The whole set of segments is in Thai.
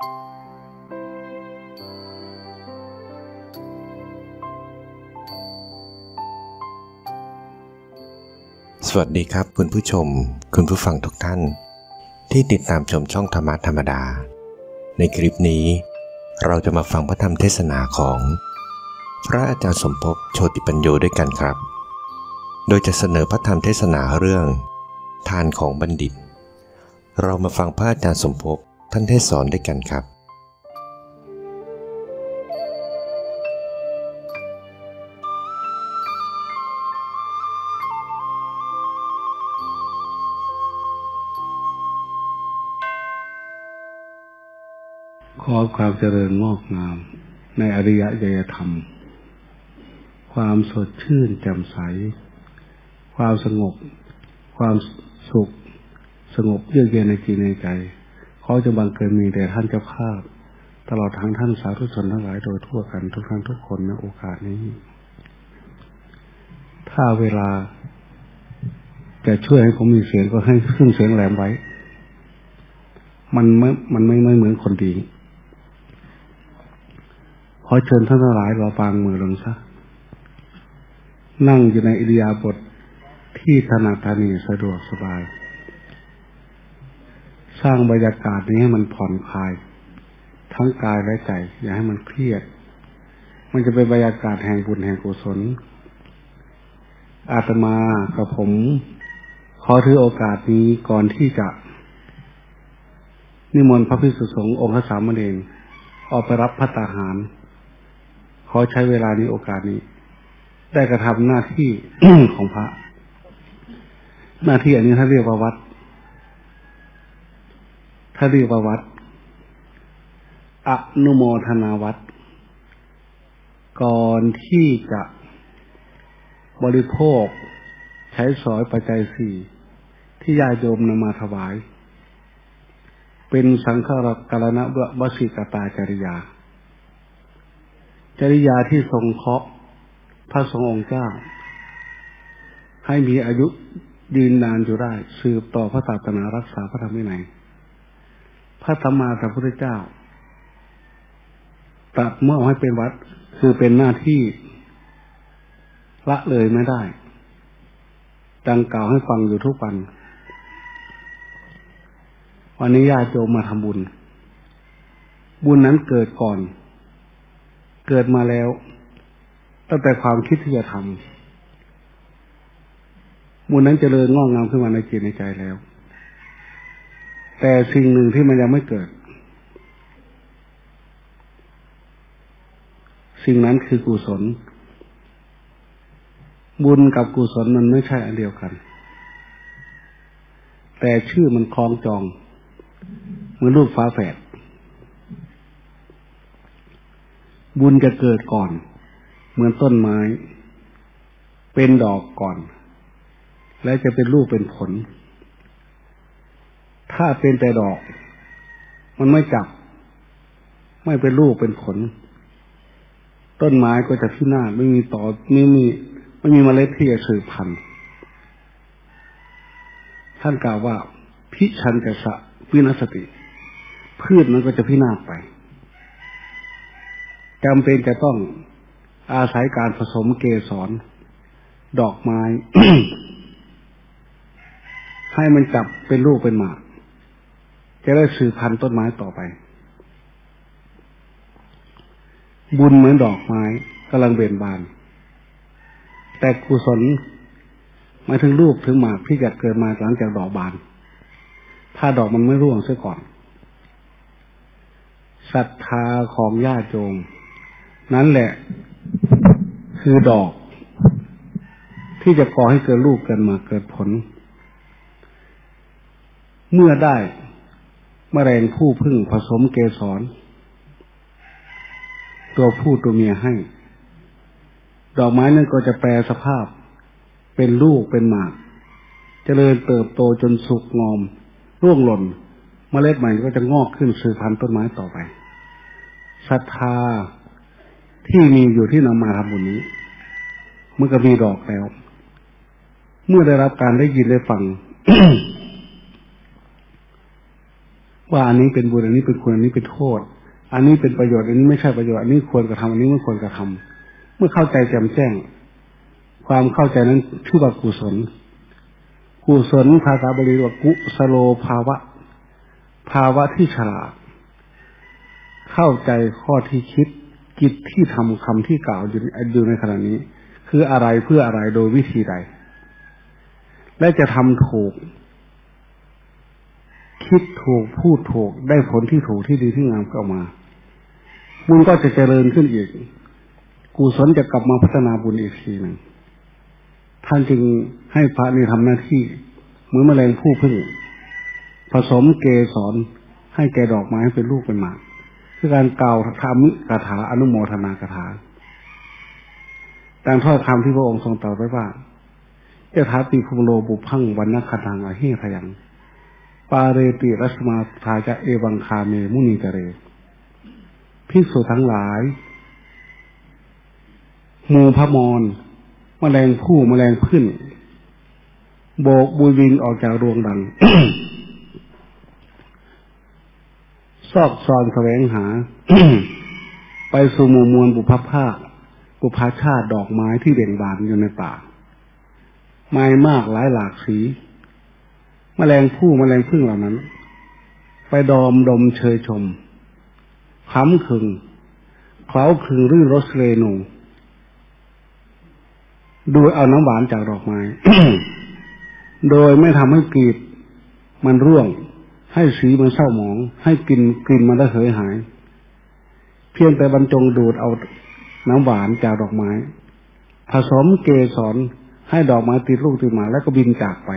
สวัสดีครับคุณผู้ชมคุณผู้ฟังทุกท่านที่ติดตามชมช่องธรรมะธรรมดาในคลิปนี้เราจะมาฟังพระธรรมเทศนาของพระอาจารย์สมภพโชติปัญโยด้วยกันครับโดยจะเสนอพระธรรมเทศนาเรื่องทานของบัณฑิตเรามาฟังพระอาจารย์สมภพท่านเทศสอนด้วยกันครับขอความเจริญงอกงามในอริยญาณธรรมความสดชื่นแจ่มใสความสงบความสุขสงบเยือกเย็นในจิตในใจขอจะบังเกิดมีแด่ท่านเจ้าภาพตลอดทั้งท่านสาธุชนทั้งหลายโดยทั่วกันทุกท่านทุกคนในโอกาสนี้ถ้าเวลาจะช่วยให้ผมมีเสียงก็ให้ขึ้นเสียงแหลมไว้มันไม่เหมือนคนดีขอเชิญท่านทั้งหลายรอฟังมือลงซะนั่งอยู่ในอิริยาบถที่ถนัดถนีสะดวกสบายสร้างบรรยากาศนี้ให้มันผ่อนคลายทั้งกายและใจอย่าให้มันเครียดมันจะเป็นบรรยากาศแห่งบุญแห่งกุศลอาตมากับผมขอถือโอกาสนี้ก่อนที่จะนิมนต์พระภิกษุสงฆ์องค์พระสามเณรออกไปรับภัตตาหารขอใช้เวลานี้โอกาสนี้ได้กระทำหน้าที่ ของพระหน้าที่อันนี้ถ้าเรียกว่าวัดอนุโมทนาวัดก่อนที่จะบริโภคใช้สอยปัจจัยสี่ที่ญาติโยมนำมาถวายเป็นสังฆกรณะวสิกตาจริยาที่ทรงเคราะห์พระสงฆ์องค์เจ้าให้มีอายุยืนนานอยู่ได้สืบต่อพระศาสนารักษาพระธรรมวินัยพระสัมมาสัมพุทธเจ้าตรัสเมื่อให้เป็นวัดคือเป็นหน้าที่ละเลยไม่ได้ดังกล่าวให้ฟังอยู่ทุกวันวันนี้ญาติโยมมาทำบุญนั้นเกิดก่อนเกิดมาแล้วตั้งแต่ความคิดที่จะทำบุญนั้นเจริญงอกงามขึ้นมาในจิตในใจแล้วแต่สิ่งหนึ่งที่มันยังไม่เกิดสิ่งนั้นคือกุศลบุญกับกุศลมันไม่ใช่อันเดียวกันแต่ชื่อมันคล้องจองเหมือนลูกฟ้าแฝดบุญจะเกิดก่อนเหมือนต้นไม้เป็นดอกก่อนและจะเป็นลูกเป็นผลถ้าเป็นแต่ดอกมันไม่จับไม่เป็นลูกเป็นผลต้นไม้ก็จะพินาศไม่มีต่อไม่มีเมล็ดที่จะสืบพันธุ์ท่านกล่าวว่าพิชันจะสะวินัสติพืชมันก็จะพินาศไปจำเป็นจะต้องอาศัยการผสมเกสรดอกไม้ ให้มันจับเป็นลูกเป็นหมากจะได้สืบพันธุ์ต้นไม้ต่อไปบุญเหมือนดอกไม้กำลังเบ่งบานแต่กุศลหมายถึงลูกถึงหมากที่จะเกิดมาหลังจากดอกบานถ้าดอกมันไม่ร่วงเสียก่อนศรัทธาของญาติโยมนั่นแหละคือดอกที่จะก่อให้เกิดลูกเกิดหมากเกิดผลเมื่อได้แมลงผู้พึ่งผสมเกสรตัวผู้ตัวเมียให้ดอกไม้นั้นก็จะแปรสภาพเป็นลูกเป็นหมากเจริญเติบโตจนสุกงอมร่วงหล่นเมล็ดใหม่ก็จะงอกขึ้นสืบพันธุ์ต้นไม้ต่อไปศรัทธาที่มีอยู่ที่นำมาทำบุญนี้เมื่อก็มีดอกแล้วเมื่อได้รับการได้ยินได้ฟังว่าอันนี้เป็นบุญอันนี้เป็นคุณอันนี้เป็นโทษอันนี้เป็นประโยชน์อันนี้ไม่ใช่ประโยชน์อันนี้ควรกระทำอันนี้ไม่ควรกระทำเมื่อเข้าใจแจ่มแจ้งความเข้าใจนั้นชื่อว่ากุศลกุศลภาษาบาลีเรียกว่ากุสโลภาวะภาวะที่ฉลาดเข้าใจข้อที่คิดกิจที่ทำคำที่กล่าวอยู่ในขณะนี้คืออะไรเพื่ออะไรโดยวิธีใดและจะทำถูกคิดถูกพูดถูกได้ผลที่ถูกที่ดีที่งามออกมาบุญก็จะเจริญขึ้นอีกกุศลจะกลับมาพัฒนาบุญอีกทีหนึ่งท่านจึงให้พระนี่ทำหน้าที่เหมือนแมลงผู้พึ่งผสมเกสรให้แก่ดอกไม้เป็นลูกเป็นหมากคือการกล่าวธรรมคาถาอนุโมทนาคาถาดังถ้อยคำที่พระองค์ทรงตรัสไว้ว่าเจถาติภูโลบุพังวันนคตังอหิทยังปาเรติรัสมาทาจะเอวังคาเมมุนีเจเรภิกษุทั้งหลายหมู่พมรแมลงผู้แมลงพึ่งโบกบุยบินออกจากรวงดัง ซอกซอนแสวงหา ไปสู่หมู่มวลบุพภาคบุพชาติดอกไม้ที่เบ่งบานอยู่ในป่าไม้มากหลายหลากสีแมลงผู้แมลงพึ่งเหล่านั้นไปดมเชยชมค้ำคึงเคล้าคึงรื่นรสเรนูโดยเอาน้ำหวานจากดอกไม้ โดยไม่ทำให้กลีบมันร่วงให้สีมันเศร้าหมองให้กลิ่นมันระเหยหายเพียงแต่บรรจงดูดเอาน้ำหวานจากดอกไม้ผสมเกสรให้ดอกไม้ติดลูกติดหมากแล้วก็บินจากไป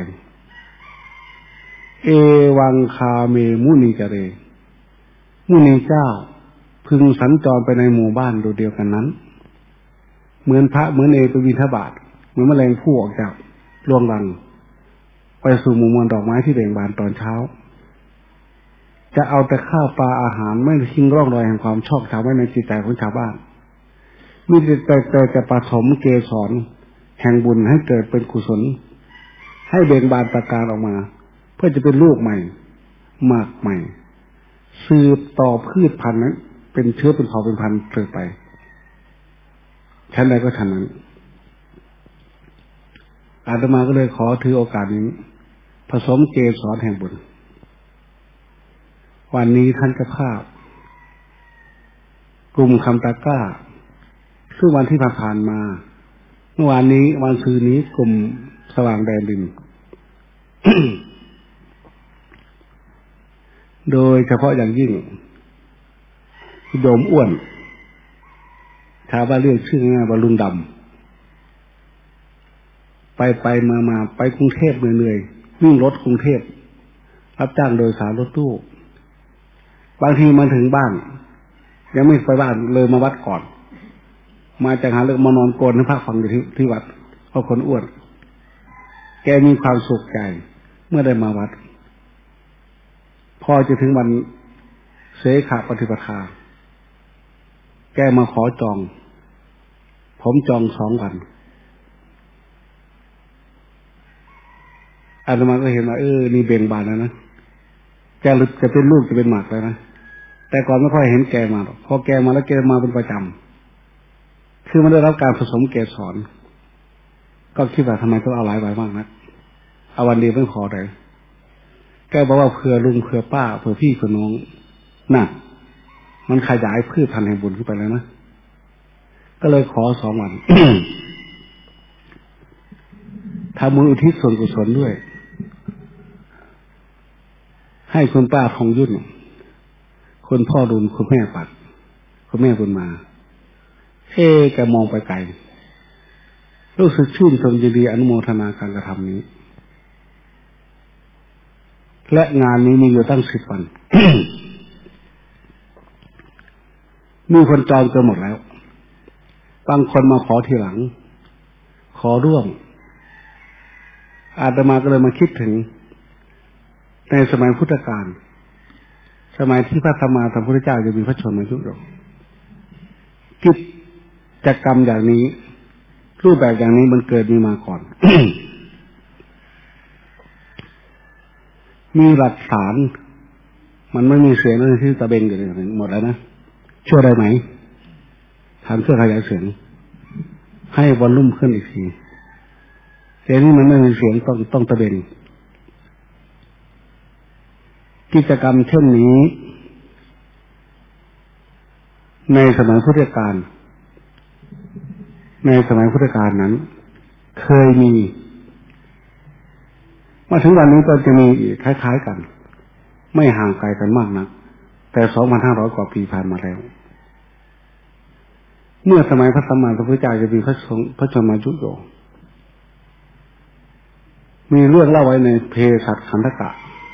เอวังคาเมมุนีเจเรมุนีเจ้าพึงสัญจรไปในหมู่บ้านโดยเดียวกันนั้นเหมือนพระเหมือนเอไปบิณฑบาตเหมือนแมลงผู้ออกจากรวงรังไปสู่หมู่มวลดอกไม้ที่เบ่งบานตอนเช้าจะเอาแต่ข้าวปลาอาหารไม่ทิ้งร่องรอยแห่งความชอบธรรมไว้ในจิตใจของชาวบ้านมีแต่จะผสมเกสรแห่งบุญให้เกิดเป็นกุศลให้เบ่งบานตะการออกมาเพื่อจะเป็นลูกใหม่หมากใหม่สืบต่อพืชพันธุ์นั้นเป็นเชื้อเป็นเผ่าเป็นพันธุ์เกิดไปชั้นใดก็ชั้นนั้นอาตมาก็เลยขอถือโอกาสนี้ผสมเกสรแห่งบุญวันนี้ท่านเจ้าภาพกลุ่มคำตะกร้าซึ่งวันที่ผ่านมาเมื่อวานนี้วันซืนนี้กลุ่มสว่างแดนดิน โดยเฉพาะอย่างยิ่งโยมอ้วนชาวบ้านเรียกชื่อง่ายว่าลุงดำไปมาไปกรุงเทพเหนื่อยวิ่งรถกรุงเทพรับจ้างโดยสารรถตู้บางทีมาถึงบ้านยังไม่ไปบ้านเลยมาวัดก่อนมาจากหาเรื่องมานอนโกนให้พระฟังอยู่ที่วัดเพราะคนอ้วนแกมีความสุขใจเมื่อได้มาวัดพอจะถึงวันเสขปฏิปทาแกมาขอจองผมจอง2 วันอาตมาก็เห็นว่านี่เบ่งบานแล้วนะแกจะเป็นลูกจะเป็นหมากแล้วนะแต่ก่อนไม่ค่อยเห็นแกมาหรอกพอแกมาแล้วแกมาเป็นประจำคือมันได้รับการผสมเกสรก็คิดว่าทำไมต้องเอาหลายใบมากนะเอาวันเดียวไม่พอเลยแกบอกว่าเผื่อลุงเผื่อป้าเผื่อพี่เผื่อน้องน่ะมันขยายพืชพันธุ์แห่งบุญขึ้นไปแล้วนะก็เลยขอ2 วัน ทำบุญอุทิศส่วนกุศลด้วยให้คุณป้าทองยุ่นคุณพ่อรุนคุณแม่ปัดคุณแม่บุญมาแกมองไปไกลรู้สึกชื่นชมยินดีอนุโมทนาการกระทำนี้และงานนี้มีอยู่ตั้ง10 วัน มีคนจองเกินหมดแล้วบางคนมาขอทีหลังขอร่วมอาตมาก็เลยมาคิดถึงในสมัยพุทธกาลสมัยที่พระสัมมาสัมพุทธเจ้าจะมีพระชนมายุรกิจกรรมอย่างนี้รูปแบบอย่างนี้มันเกิดมีมาก่อน มีหลักฐานมันไม่มีเสียงเลยที่ตะเบงอยู่เลยหมดแล้วนะช่วยได้ไหมทำเครื่องขยายเสียงให้วอลลุ่มขึ้นอีกทีเสียงนี้มันไม่มีเสียงต้องตะเบงกิจกรรมเช่นนี้ในสมัยพุทธกาลนั้นเคยมีมาถึงวันนี้ก็จะมีอีกคล้ายๆกันไม่ห่างไกลกันมากนักแต่ 2,500 กว่าปีผ่านมาแล้วเมื่อสมัยพระสัมมาสัมพุทธเจ้าจะมีพระชนมายุโยมีเรื่องเล่าไว้ในเพศัตขันธกะ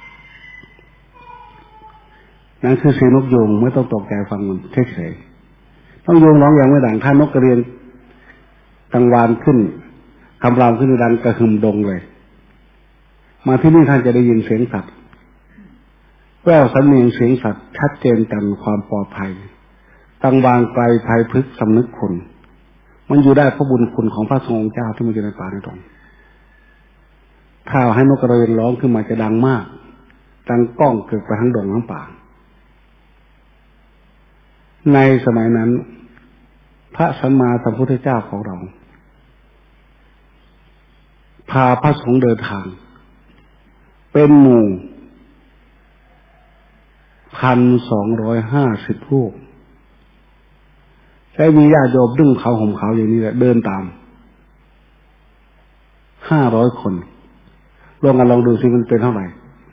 นั่นคือเสียงนกยูงไม่ต้องตกใจฟังมันเฉยๆต้องยูงร้องอย่างไม่ดังถ้านกกระเรียนกังวานขึ้นคำรามขึ้นดังกระหึ่มดงเลยมาที่นี่ท่านจะได้ยินเสียงสัตว์แววสำเนียงเสียงสัตว์ชัดเจนกันความปลอดภัยตั้งวางไกลภัยพึกสำนึกคุณมันอยู่ได้เพราะบุญคุณของพระสงฆ์เจ้าที่มันอยู่ในป่าในตรงถ้าให้นกกระเรียนร้องขึ้นมาจะดังมากดังก้องเกิดไปทั้งดงทั้งป่าในสมัยนั้นพระสัมมาสัมพุทธเจ้าของเราพาพระสงฆ์เดินทางเป็นหมู่ 1,250 รูปใช้มีญาติโยมดึงเขาห่มเขาอย่างนี้แหละเดินตาม500 คนรวมกันลองดูสิมันเป็นเท่าไหร่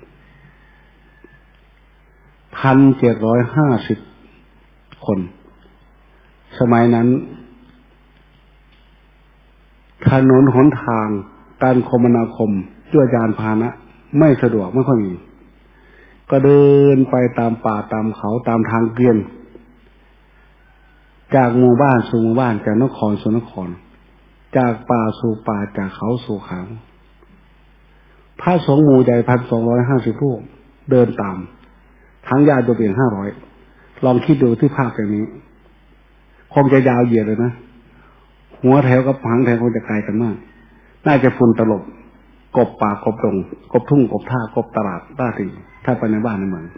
1,750 คนสมัยนั้นถนนหนทางการคมนาคมด้วยยานพาหนะไม่สะดวกไม่ค่อยมีก็เดินไปตามป่าตามเขาตามทางเกวียนจากหมู่บ้านสู่หมู่บ้านจากนครสู่นครจากป่าสู่ป่าจากเขาสู่เขาพระสงฆ์หมู่ใหญ่ 1,250 รูปเดินตามทั้งญาติโยมเพียง500ลองคิดดูที่ภาพแบบนี้คงจะยาวเหยียดเลยนะหัวแถวกับหางแถวคงจะไกลกันมากน่าจะฝุ่นตลบกบป่ากบดงกบทุ่งกบท่ากบตลาดบ้าตีถ้าไปในบ้านในเมือง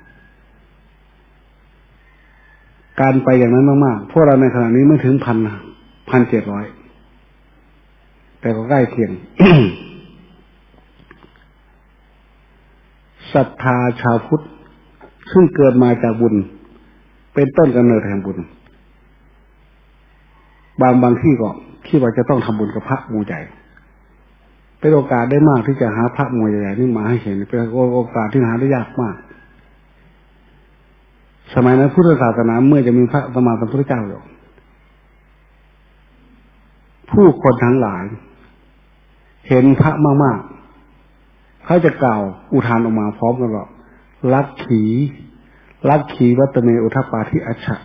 การไปอย่างนั้นมากๆพวกเราในขณะนี้ไม่ถึง1,700แต่ก็ใกล้เคียง ศรัทธาชาวพุทธซึ่งเกิดมาจากบุญเป็นต้นกำเนิดแห่งบุญบางที่ก็คิดว่าจะต้องทำบุญกับพระหมู่ใหญ่เป็นโอกาสได้มากที่จะหาพระหมู่ใหญ่ๆนี่มาให้เห็นเป็นโอกาสที่หาได้ยากมากสมัยนั้นพุทธศาสนาเมื่อจะมีพระสัมมาสัมพุทธเจ้าอยู่ผู้คนทั้งหลายเห็นพระมากๆเขาจะกล่าวอุทานออกมาพร้อมกันว่าลัทธิวัตเมอุทปาทิอัชชะ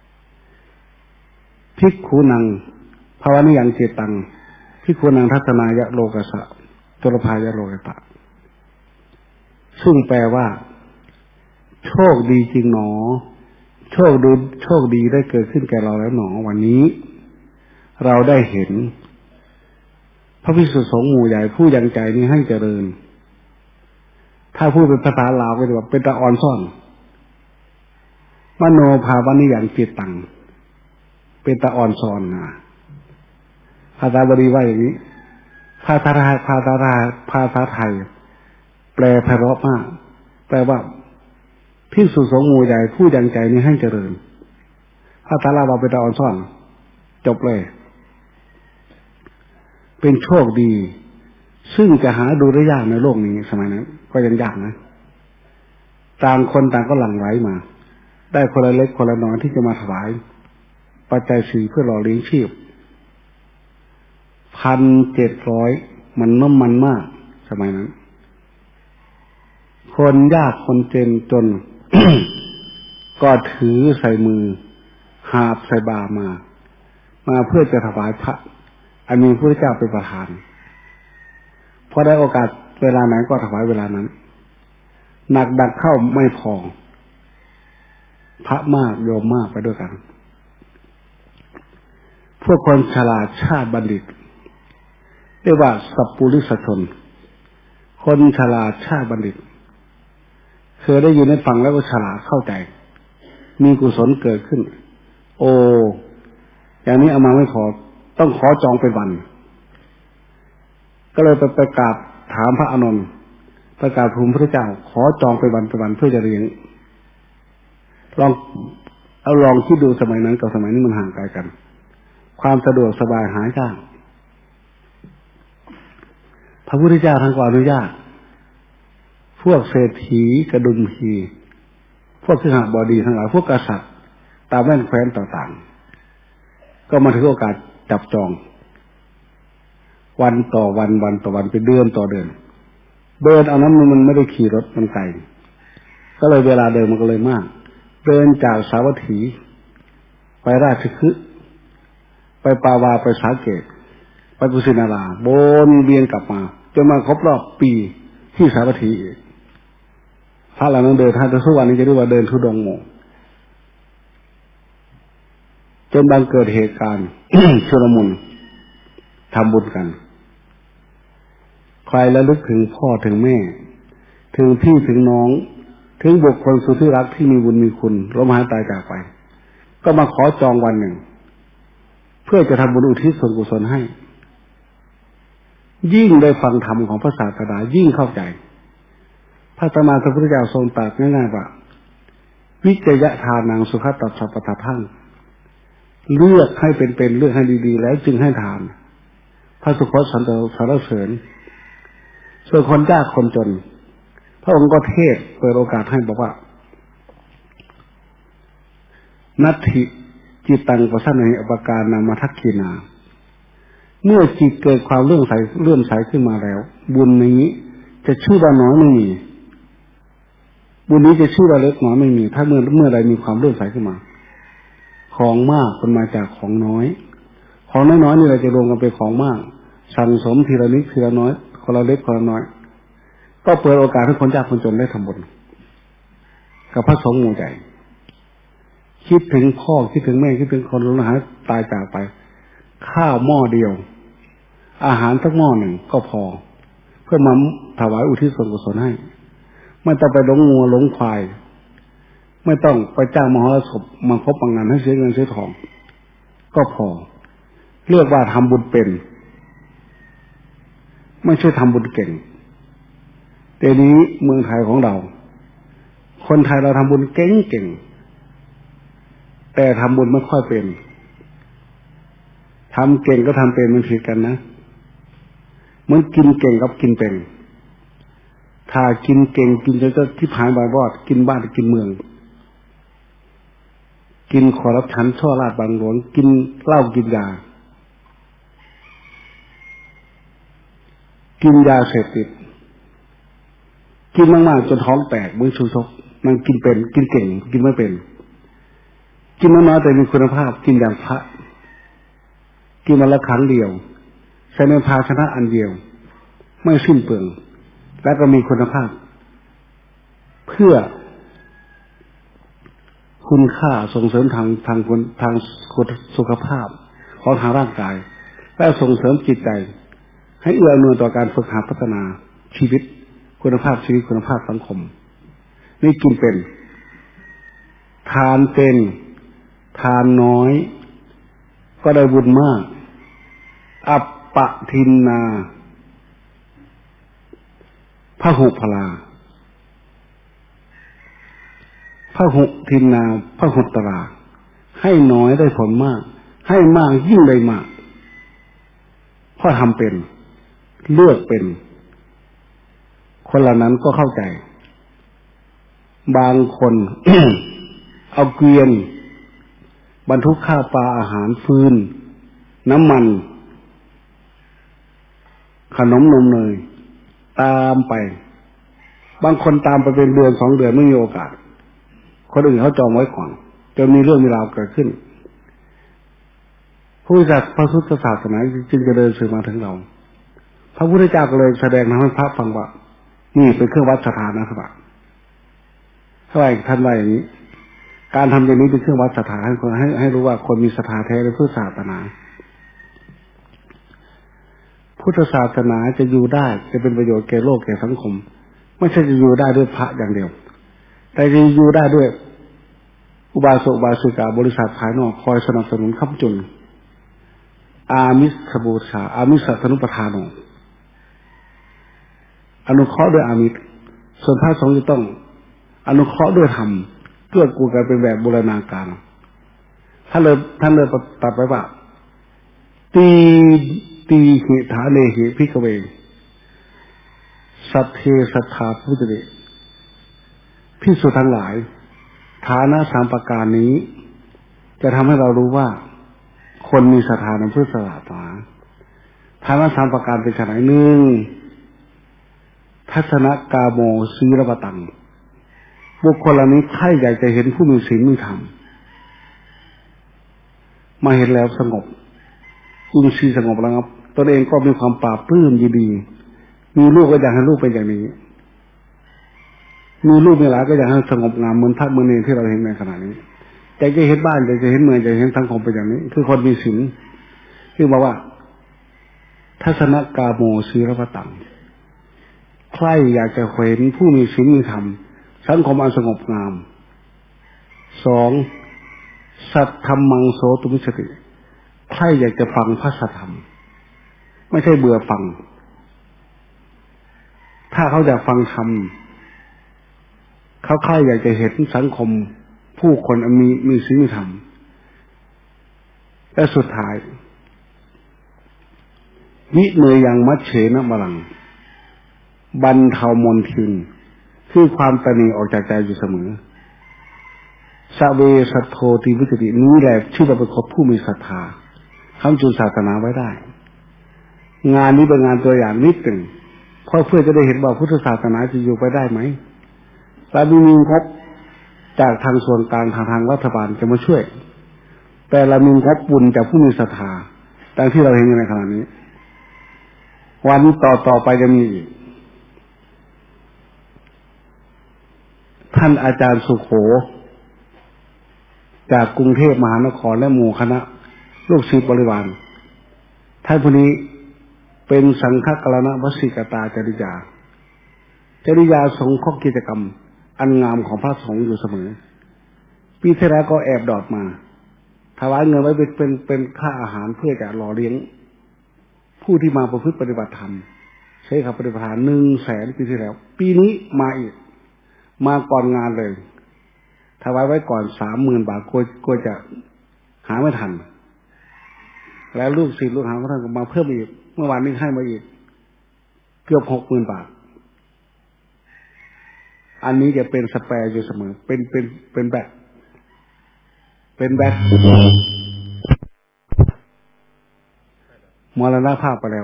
ภิกขุนังภาวนิยังเจตังภิกขุนังทัศนายะโลกัสสะตุลภายะโลกตะซึ่งแปลว่าโชคดีจริงหนอโชคดีได้เกิดขึ้นแก่เราแล้วหนอวันนี้เราได้เห็นพระภิกษุสงฆ์หมู่ใหญ่ผู้ยังใจนี้ให้เจริญถ้าพูดเป็นภาษาลาวก็จะแบบเป็นตะออนซ่อนมโนภาวนิยังเจตังเป็นตะออนซ่อนนะภาษาบาลีว่าอย่างนี้ภาษาไทยแปลไพเราะมากแปลว่าภิกษุสงฆ์หมู่ใหญ่ผู้ยังใจนี้ให้เจริญภาษาลาวเป็นตะออนซ่อนจบเลยเป็นโชคดีซึ่งจะหาดูได้ยากในโลกนี้สมัยนั้นก็ยังยากนะต่างคนต่างก็หลั่งไหลมาได้คนละเล็กคนละน้อยที่จะมาถวายปัจจัย4เพื่อหล่อเลี้ยงชีพ 1,700 มันน้ำมันมากสมัยนั้นคนยากคนจน ก็ถือใส่มือหาบใส่บามาเพื่อจะถวายพระอันมีพระพุทธเจ้าเป็นประธานพอได้โอกาสเวลาไหนก็ถวายเวลานั้นหนักดักเข้าไม่พอพระมากโยมมากไปด้วยกันพวกคนฉลาดชาติบัณฑิตเรียกว่าสัพปุริสชนคนฉลาดชาติบัณฑิตเคยได้ยินได้ฟังแล้วก็ฉลาดเข้าใจมีกุศลเกิดขึ้นโอ้อย่างนี้เอามาไม่พอต้องขอจองเป็นวันก็เลยไปประกาศถามพระอานนท์ประกาศทูลพระเจ้าขอจองเป็นวันเพื่อจะเลี้ยงลองคิดดูสมัยนั้นกับสมัยนี้มันห่างไกลกันความสะดวกสบายหายากพระพุทธเจ้าท่านก็อนุญาตพวกเศรษฐีกระดุมพีพวกคือหบดีทั้งหลายพวกกษัตริย์ตามแว่นแคว้นต่างๆก็มาถือโอกาสจับจองวันต่อวันวันต่อวันเป็นเดือนต่อเดือนเอานั้นมันไม่ได้ขี่รถมันไกลก็เลยเวลาเดินมันก็เลยมากเดินจากสาวัตถีไปราชคฤห์ไปปาวาไปสาเกตไปกุสินาราวนเวียนกลับมาจนมาครบรอบปีที่สาวัตถีพระเหล่านั้นเดินท่านทุกวันนี้จะเรียกว่าเดินธุดงค์โมจนบางเกิดเหตุการณ์ ชุลมุนทำบุญกันใครระลึกถึงพ่อถึงแม่ถึงพี่ถึงน้องถึงบุคคลสุดที่รักที่มีบุญมีคุณล้มหายตายจากไปก็มาขอจองวันหนึ่งเพื่อจะทำบุญอุทิศส่วนกุศลให้ยิ่งได้ฟังธรรมของพระศาสดายิ่งเข้าใจพระสัมมาสัมพุทธเจ้าทรงตรัสง่ายๆว่าวิจยะทานังสุขตัสสะปะทะทังเลือกให้เป็นเลือกให้ดีๆแล้วจึงให้ทานพระสุคตสรรเสริญส่วนคนยากคนจนพระองค์ก็เทศเปิดโอกาสให้บอกว่านัตถิจิตตังประสันในอปการนามาทักขีนาเมื่อจิตเกิดความเลื่อมใสขึ้นมาแล้วบุญนี้จะชื่อว่าน้อยไม่มีบุญนี้จะชื่อว่าเล็กน้อยไม่มีถ้าเมื่อใดมีความเลื่อมใสขึ้นมาของมากมันมาจากของน้อยของน้อยๆนี่เราจะรวมกันเป็นของมากสั่งสมทีละนิดทีละน้อยคนละเล็กคนละน้อยก็เปิดโอกาสให้คนยากคนจนได้ทำบุญกับพระสงฆ์หมู่ใหญ่คิดถึงพ่อคิดถึงแม่คิดถึงคนล้มหายตายจากไปข้าวหม้อเดียวอาหารสักหม้อหนึ่งก็พอเพื่อมาถวายอุทิศส่วนกุศลให้ไม่ต้องไปหลงงัวหลงควายไม่ต้องไปจ้างมหรสพมาคบงานให้เสียเงินเสียทองก็พอเรียกว่าทำบุญเป็นไม่ใช่ทำบุญเก่งเดี๋ยวนี้เมืองไทยของเราคนไทยเราทำบุญเก่งแต่ทำบุญไม่ค่อยเป็นทำเก่งก็ทำเป็นมันผิดกันนะเหมือนกินเก่งกับกินเป็นถ้ากินเก่งกินจนจะที่ผายบายวอดกินบ้านกินเมืองกินคอร์รัปชันช่อราดบางหลวงกินเหล้ากินยาเสพติดกินมากๆจนท้องแตกมือชูชกมันกินเป็นกินเก่งกินไม่เป็นกินน้อยๆแต่มีคุณภาพกินอย่างพระกินวันละครั้งเดียวใช้ในภาชนะอันเดียวไม่สิ้นเปลืองและก็มีคุณภาพเพื่อคุณค่าส่งเสริมทางสุขภาพของทางร่างกายและส่งเสริมจิตใจให้เอื้ออำนวยต่อการฝึกหัดพัฒนาชีวิตคุณภาพชีวิตคุณภาพสังคมนี่กินเป็นทานเป็นทานน้อยก็ได้บุญมากอัปปะทินนาพหุพลาพหุทินนาพหุตราให้น้อยได้ผลมากให้มากยิ่งได้มากเพราะทำเป็นเลือกเป็นคนเหล่านั้นก็เข้าใจบางคน เอาเกวียนบรรทุกข้าวปลาอาหารฟืนน้ำมันขนมนมเนยตามไปบางคนตามไปเป็นเดือน2 เดือนไม่มีโอกาสคนอื่นเขาจองไว้ก่อนจนมีเรื่องมีราวเกิดขึ้นผู้จัดพระพุทธศาสนาจึงจะเดินสื่อมาถึงเราพระพุทธเจ้าก็เลยแสดงให้พระฟังว่านี่เป็นเครื่องวัดศรัทธานะครับท่านว่าอย่างนี้การทำอย่างนี้เป็นเครื่องวัดศรัทธาให้คนให้รู้ว่าคนมีศรัทธาแท้ในพุทธศาสนาพุทธศาสนาจะอยู่ได้จะเป็นประโยชน์แก่โลกแก่สังคมไม่ใช่จะอยู่ได้ด้วยพระอย่างเดียวแต่จะอยู่ได้ด้วยอุบาสกอุบาสิกาบริษัทภายนอกคอยสนับสนุนค้ำจุนอามิสบูชาอามิสธนุปทานอนุเคราะห์ด้วยอามิสส่วนพระสงฆ์จะต้องอนุเคราะห์ด้วยธรรมเพื่อกูลกันเป็นแบบบูรณาการท่านเลยตัดไว้ว่าตีหิฐาเนหิภิกขเวสัทเทสัทธาพุทธเดชภิกษุทั้งหลายฐานะสามประการนี้จะทำให้เรารู้ว่าคนมีศรัทธาในพุทธศาสนาฐานะสามประการเป็นขนาดหนึ่งทัศนกาโมสีรปตังบุคคลเหล่านี้ใครอยากจะเห็นผู้มีศีลมีธรรมมาเห็นแล้วสงบอินทรีย์สงบแล้วครับตนเองก็มีความปราบปลื้มยินดีมีลูกก็อยากให้ลูกเป็นอย่างนี้มีลูกมีหลานก็อยากให้สงบงามเหมือนพระเมืองเนรที่เราเห็นในขณะนี้อยากจะเห็นบ้านอยากจะเห็นเมืองอยากจะเห็นสังคมเป็นอย่างนี้คือคนมีศีลคือบอกว่าทัศนกาโมสีรปตังใครอยากจะเห็นผู้มีศีลมีธรรมสังคมอันสงบงามสองสัทธรรมังโสตุมิสติใครอยากจะฟังพระสัทธรรมไม่ใช่เบื่อฟังถ้าเขาอยากฟังธรรมเขาใครอยากจะเห็นสังคมผู้คนมีศีลมีธรรมและสุดท้ายวิเมยังมัชเฉนะมลังบรรเทามนทินคือความตนีออกจากใจอยู่เสมอสเวสัทโธติวิจตินี้แหละชื่อว่าเป็นคนผู้มีศรัทธาค้ำจุนศาสนาไว้ได้งานนี้เป็นงานตัวอย่างนิดหนึ่งเพราะเพื่อจะได้เห็นว่าพุทธศาสนาจะอยู่ไปได้ไหมเรามีงบจากทางส่วนกลางทางรัฐบาลจะมาช่วยแต่เรามีงบบุญจากผู้มีศรัทธาดังที่เราเห็นในขณะนี้วันต่อไปจะมีอีกท่านอาจารย์สุโขจากกรุงเทพมหานครและหมู่คณะลูกศิษย์บริวารท่านผู้นี้เป็นสังฆกรณวสิกตาจริยาสงเคราะห์กิจกรรมอันงามของพระสงฆ์อยู่เสมอปีที่แล้วก็แอบดอดมาถวายเงินไว้เป็นค่าอาหารเพื่อจะหล่อเลี้ยงผู้ที่มาประพฤติปฏิบัติธรรมใช้คำปฏิบัติธรรม100,000ปีที่แล้วปีนี้มาอีกมาก่อนงานเลยถวายไว้ก่อน 30,000 บาทกลัวจะหาไม่ทันแล้วลูกศิษย์ลูกหาพระท่านก็มาเพิ่มอีกเมื่อวานนี้ให้มาอีกเกือบ 60,000 บาทอันนี้จะเป็นสแปร์อยู่เสมอเป็นแบ็คมรณภาพไปแล้ว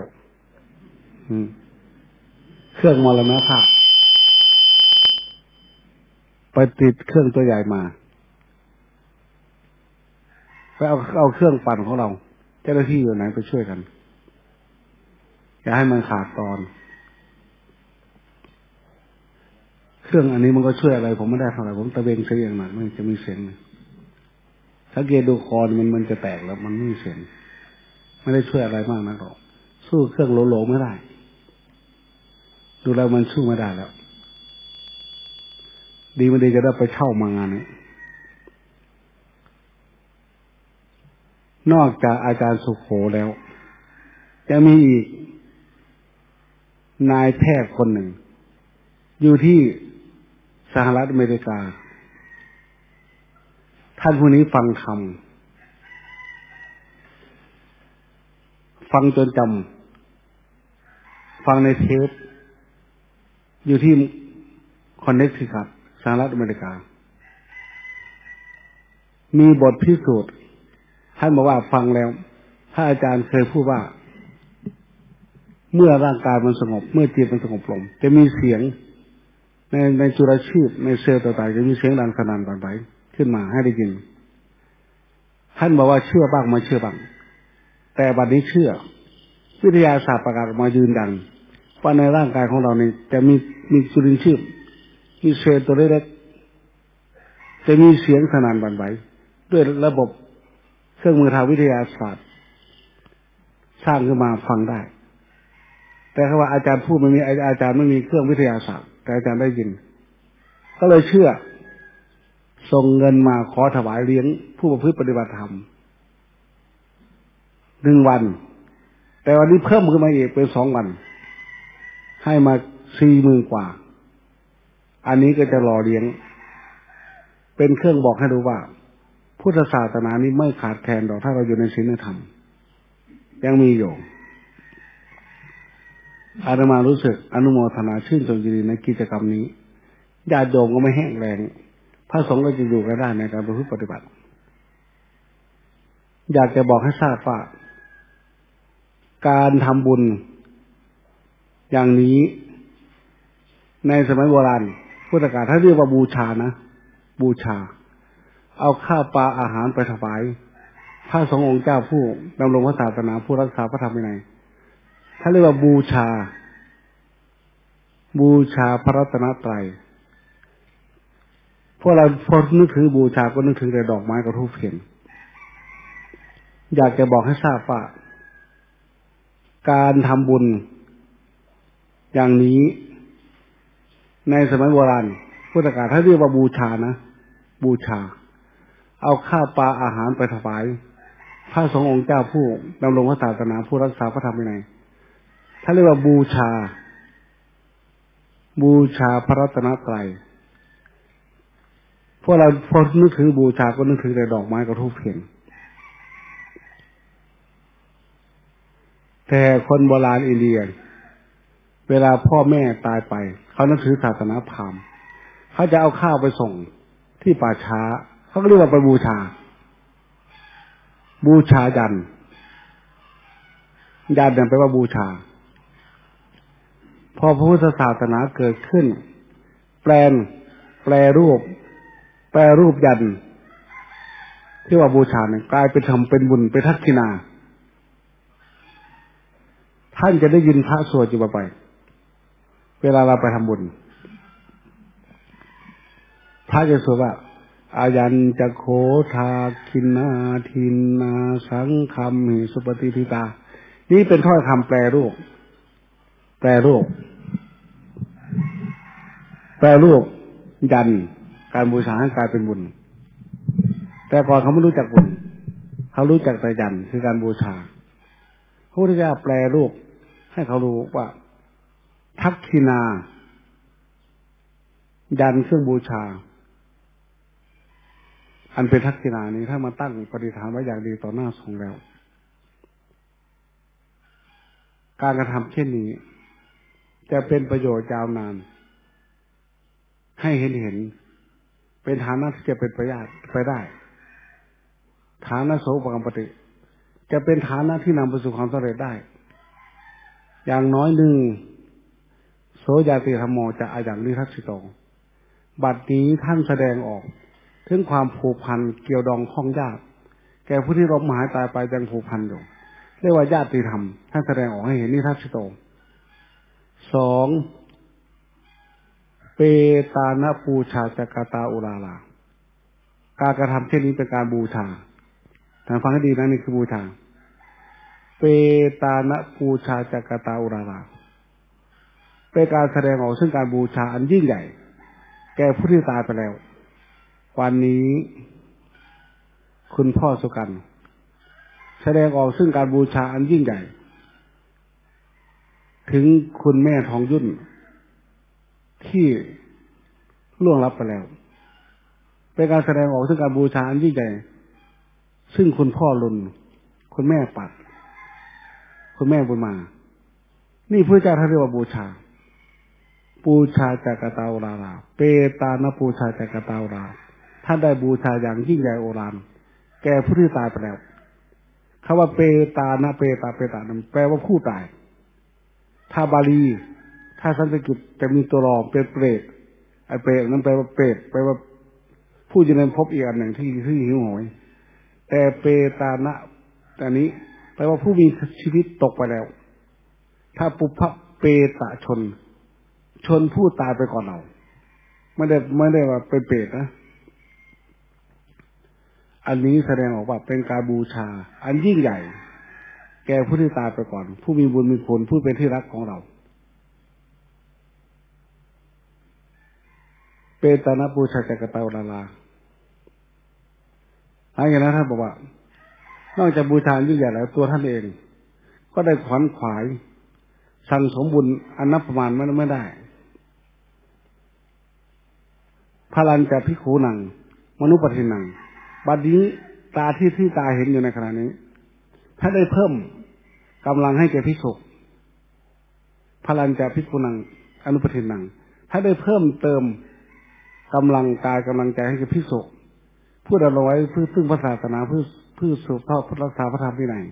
เครื่องมรณภาพไปติดเครื่องตัวใหญ่มาไปเอาเครื่องปั่นของเราเจ้าหน้าที่อยู่ไหนไปช่วยกันอย่าให้มันขาดตอนเครื่องอันนี้มันก็ช่วยอะไรผมไม่ได้เท่าไหร่ผมตะเบงเสียอย่างหนักมันจะมีเสียงสังเกตดูคอมันจะแตกแล้วมันไม่มีเสียงไม่ได้ช่วยอะไรมากนักหรอกสู้เครื่องโหลๆไม่ได้ดูแล้วมันสู้ไม่ได้แล้วดีไม่ดีจะได้ไปเช่ามางานนี้นอกจากอาจารย์สุโขแล้วจะมีอีกนายแพทย์คนหนึ่งอยู่ที่สหรัฐอเมริกาท่านผู้นี้ฟังธรรมฟังจนจำฟังในเทปอยู่ที่คอนเนคทิคัตสหรัฐอเมริกามีบทพิสูจน์ท่านบอกว่าฟังแล้วถ้าอาจารย์เคยพูดว่าเมื่อร่างกายมันสงบเมื่อจิตมันสงบลงจะมีเสียงในจุลชีพในเซลล์ต่างๆจะมีเสียงดังสนั่นหวั่นไหวขึ้นมาให้ได้ยินท่านบอกว่าเชื่อบ้างไม่เชื่อบ้างแต่บัดนี้เชื่อวิทยาศาสตร์ประกาศออกมายืนยันว่าในร่างกายของเราเนี่ยจะมีจุลินทรีย์มีเซลล์ตัวเล็กๆจะมีเสียงสนั่นหวั่นไหวด้วยระบบเครื่องมือทางวิทยาศาสตร์สร้างขึ้นมาฟังได้แต่คำว่าอาจารย์พูดไม่มีอาจารย์ไม่มีเครื่องวิทยาศาสตร์แต่อาจารย์ได้ยินก็เลยเชื่อส่งเงินมาขอถวายเลี้ยงผู้ประพฤติปฏิบัติธรรม1 วันแต่วันนี้เพิ่มขึ้นมาอีกเป็น2 วันให้มา40,000 กว่าอันนี้ก็จะรอเลี้ยงเป็นเครื่องบอกให้รู้ว่าพุทธศาสนานี้ไม่ขาดแคลนหรอกถ้าเราอยู่ในศีลธรรมยังมีอยู่อาตมารู้สึกอนุโมทนาชื่นชมยินดีในกิจกรรมนี้ญาติโยมก็ไม่แห้งแรงพระสงฆ์ก็จะอยู่กันได้ในการประพฤติปฏิบัติอยากจะบอกให้ทราบว่าการทำบุญอย่างนี้ในสมัยโบราณพุทธกาลถ้าเรียกว่าบูชานะบูชาเอาข้าวปลาอาหารไปถวายพระสงฆ์องค์เจ้าผู้ดำรงพระศาสนาผู้รักษาพระธรรมวินัยถ้าเรียกว่าบูชาพระรัตนตรัยพวกเราพอนึกถึงบูชาก็นึกถึงแต่ดอกไม้กับธูปเทียนอยากจะบอกให้ทราบว่าการทำบุญอย่างนี้ในสมัยโบราณพุทธกาลถ้าเรียกว่าบูชานะบูชาเอาข้าวปลาอาหารไปถวายพระสงฆ์องค์เจ้าผู้ดำรงพระศาสนาผู้รักษาพระธรรมวินัยถ้าเรียกว่าบูชาพระรัตนตรัยพวกเราพอนึกถึงบูชาก็นึกถึงแต่ดอกไม้กับธูปเทียนแต่คนโบราณอินเดียเวลาพ่อแม่ตายไปเขานับถือศาสนาพราหมณ์เขาจะเอาข้าวไปส่งที่ป่าช้าเขาก็เรียกว่าไปบูชายันเนี่ยแปลว่าบูชาพอพระพุทธศาสนาเกิดขึ้นแปลรูปยันที่ว่าบูชาเนี่ยกลายเป็นทำเป็นบุญเป็นทักษิณาท่านจะได้ยินพระสวดอยู่บ่อยๆเวลาเราไปทำบุญพระจะสวดว่าอายัญจะโคทาคินนาทินนาสังคัมหิสุปฏิทิตานี่เป็นถ้อยคำแปลรูปยันการบูชาให้กลายเป็นบุญแต่ก่อนเขาไม่รู้จักบุญเขารู้จักแต่ยันคือการบูชาพระพุทธเจ้าแปลรูปให้เขารู้ว่าทักษิณายันเครื่องบูชาอันเป็นทักษิณานี้ถ้ามาตั้งปฏิฐานไว้อย่างดีต่อหน้าสงฆ์แล้วการกระทำเช่นนี้จะเป็นประโยชน์ยาวนานให้เห็นเป็นฐานะที่จะเป็นประโยชน์ไปได้ฐานะโสภกรรมปฏิจะเป็นฐานะที่นำไปสู่ความสำเร็จได้อย่างน้อยโสยาติธรรมโมจะอายังนิทัสสิโตบัดนี้ท่านแสดงออกถึงความผูกพันเกี่ยวดองข้องญาติแก่ผู้ที่ล้มหายตายไปยังผูกพันอยู่เรียกว่าญาติธรรมท่านแสดงออกให้เห็นนิทัสสิโต2เปตานะปูชาจักตาอุราลาการกระทำเช่นนี้เป็นการบูชาท่านฟังให้ดีนะนี่คือบูชาเปตานะปูชาจักตาอุราลาเป็นการแสดงออกซึ่งการบูชาอันยิ่งใหญ่แก่ผู้ที่ตายไปแล้ววันนี้คุณพ่อสุกันแสดงออกซึ่งการบูชาอันยิ่งใหญ่ถึงคุณแม่ทองยุ่นที่ล่วงลับไปแล้วเป็นการแสดงออกซึ่งการบูชาอันยิ่งใหญ่ซึ่งคุณพ่อลุนคุณแม่ปัดคุณแม่บุญมานี่พระเจ้าท่านเรียกว่าบูชาจักตาอุราลาเปตานะปูชาจักตาอุราท่านได้บูชาอย่างยิ่งใหญ่โอฬารแก่ผู้ที่ตายไปแล้วคำว่าเปตานะเปตานั้นแปลว่าผู้ตายถ้าบาลีถ้าสันสกฤตจะมีตัวรองเป็นเปรตไอเปรตนั้นแปลว่าเปรตแปลว่าผู้อยู่ในภพอีกอันหนึ่งที่หิวโหยแต่เปตานะอันนี้แปลว่าผู้มีชีวิตตกไปแล้วถ้าปุพพะเปตะชนผู้ตายไปก่อนเราไม่ได้ว่าเป็นเปรตนะอันนี้แสดงออกว่าเป็นการบูชาอันยิ่งใหญ่แก่ผู้ที่ตายไปก่อนผู้มีบุญมีคุณผู้เป็นที่รักของเราเปตานะปูชาจักตาอุราลาหลังจากนั้นท่านบอกว่านอกจากบูชายิ่งใหญ่แล้วตัวท่านเองก็ได้ขวนขวายสั่งสมบุญอันนับประมาณไม่ได้พลันจะภิกขุนังมนุปทินังบัดนี้ตาที่ตาเห็นอยู่ในขณะนี้ถ้าได้เพิ่มกำลังให้แก่ภิกษุพลันจะภิกขุนังอนุปทินังถ้าได้เพิ่มเติมกำลังกายกำลังใจให้แก่ภิกษุผู้ดำรงไว้เพื่อพึ่งพระศาสนาเพื่อสืบทอดรักษาพระธรรมวินัย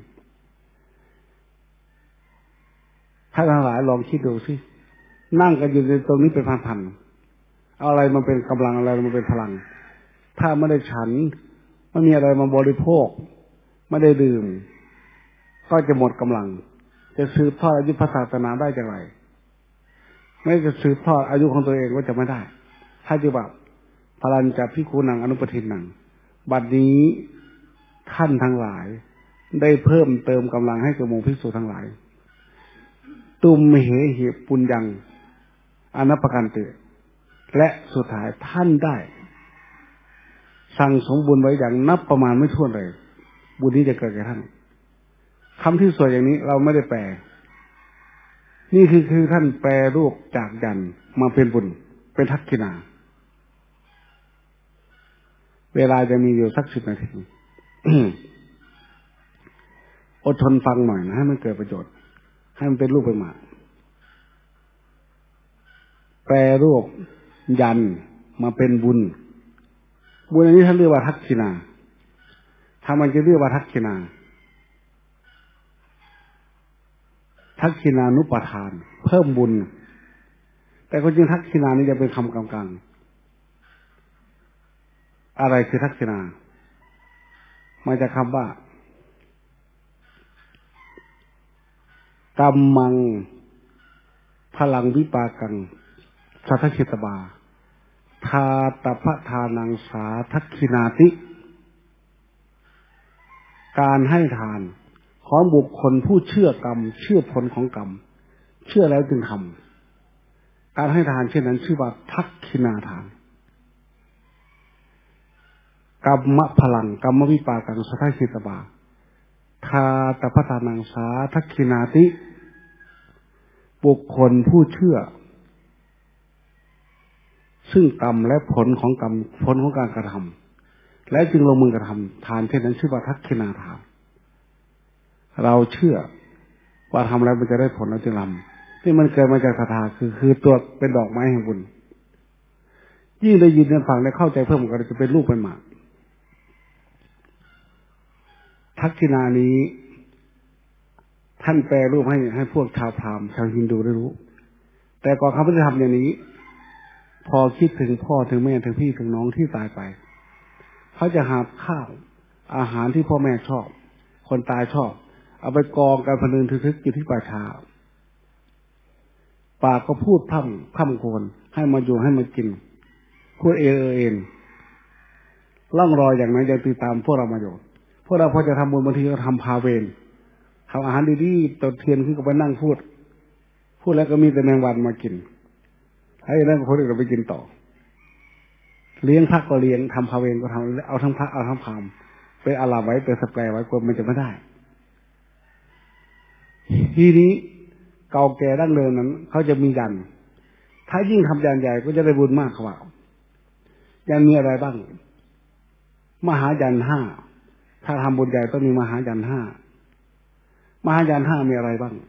ท่านทั้งหลายลองคิดดูสินั่งกันอยู่ในตรงนี้เป็นพันๆเอาอะไรมาเป็นกำลังอะไรมาเป็นพลังถ้าไม่ได้ฉันไม่มีอะไรมาบริโภคไม่ได้ดื่มก็จะหมดกำลังจะสืบทอดอายุพระศาสนาได้อย่างไรไม่จะสืบทอดอายุของตัวเองก็จะไม่ได้ถ้าจะแบบพลันจะภิกขุนังอนุปทินังบัดนี้ท่านทั้งหลายได้เพิ่มเติมกำลังให้กับหมู่ภิกษุทั้งหลายตุมเหหิปุญญังอนัปปกันติและสุดท้ายท่านได้สั่งสมบุญไว้อย่างนับประมาณไม่ถ้วนเลยบุญนี้จะเกิดแก่ท่านคำที่สวยอย่างนี้เราไม่ได้แปลนี่คือท่านแปลรูปจากยันมาเป็นบุญเป็นทักขิณาเวลาจะมีอยู่สัก10 นาที อดทนฟังหน่อยนะให้มันเกิดประโยชน์ให้มันเป็นรูปเป็นหมากแปลรูปยันมาเป็นบุญบุญอันนี้ท่านเรียกว่าทักขิณาทำไมจะเรียกว่าทักขิณาทักขิณานุปทานเพิ่มบุญแต่ก็จริงทักขิณานี่จะเป็นคำกลางๆอะไรคือทักษิณามาจากคำว่ากัมมังพลังวิปากังสัทธคิตบาทาตพะทานังสาทักขินาติการให้ทานของบุคคลผู้เชื่อกรรมเชื่อผลของกรรมเชื่อแล้วจึงทำการให้ทานเช่นนั้นชื่อว่าทักขินาทานกรรมพลังกรรมวิปากังสัทธคิตบาทาตพะทานังสาทักขินาติบุคคลผู้เชื่อซึ่งกรรมและผลของกรรมผลของการกระทำและจึงลงมือกระทำทานเช่นนั้นชื่อว่าทักขิณาทานเราเชื่อว่าทำแล้วมันจะได้ผลแล้วจึงทำที่มันเกิดมาจากศรัทธาคือตัวเป็นดอกไม้แห่งบุญยิ่งได้ยินได้ฟังได้เข้าใจเพิ่มก็จะเป็นรูปเป็นหมากทักขิณานี้ท่านแปลรูปให้พวกชาวพราหมณ์ชาวฮินดูได้รู้แต่ก่อนเขาไม่ได้ทำอย่างนี้พอคิดถึงพ่อถึงแม่ถึงพี่ถึงน้องที่ตายไปเขาจะหาข้าวอาหารที่พ่อแม่ชอบคนตายชอบเอาไปกองกันพนึงทึกๆอยู่ที่ป่าช้าปากก็พูดพร่ำโคนให้มาอยู่ให้มากินพูดเองล่องรอยอย่างนั้นยังติดตามพวกเรามาอยู่พวกเราพอจะทำบุญบางทีก็ทำพาเวรทำอาหารดีๆตดเทียนขึ้นก็ไปนั่งพูดแล้วก็มีแต่แมงวันมากินให้นั่งคนอื่นไปกินต่อเลี้ยงพระก็เลี้ยงทำพาเวรก็ทำเอาทั้งพระเอาทั้งพราหมณ์ไปอาลาไว้ไปสแปรไว้กลัวมันจะไม่ได้ทีนี้เก่าแก่ดั้งเดิมนั้นเขาจะมียันถ้ายิ่งทำยันใหญ่ก็จะได้บุญมากกว่ายันมีอะไรบ้างมหายัน5ถ้าทำบุญใหญ่ต้องมีมหายัน5มหายัน5มีอะไรบ้าง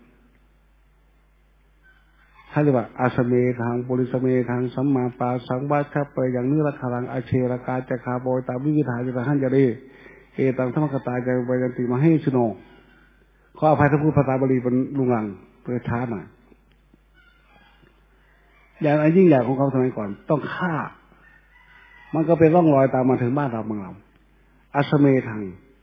ถ้าเรียกว่าอาสเมทางปุริสเมทางสัมมาปาสังวาชเปยอย่างนี้ละครังอาเชรกาจะคาโบยตาวิวิธาจะหันจะได้เอตังธรรมกตาจะไปยันติมาให้ชโนขออภัยถ้าพูดภาษาบาลีเป็นลุงลังเพื่อช้าหน่อยอย่างอันยิ่งใหญ่ของเขาสมัยก่อนต้องฆ่ามันก็เป็นร่องรอยตามมาถึงบ้านเราเมืองเราอาสเมทาง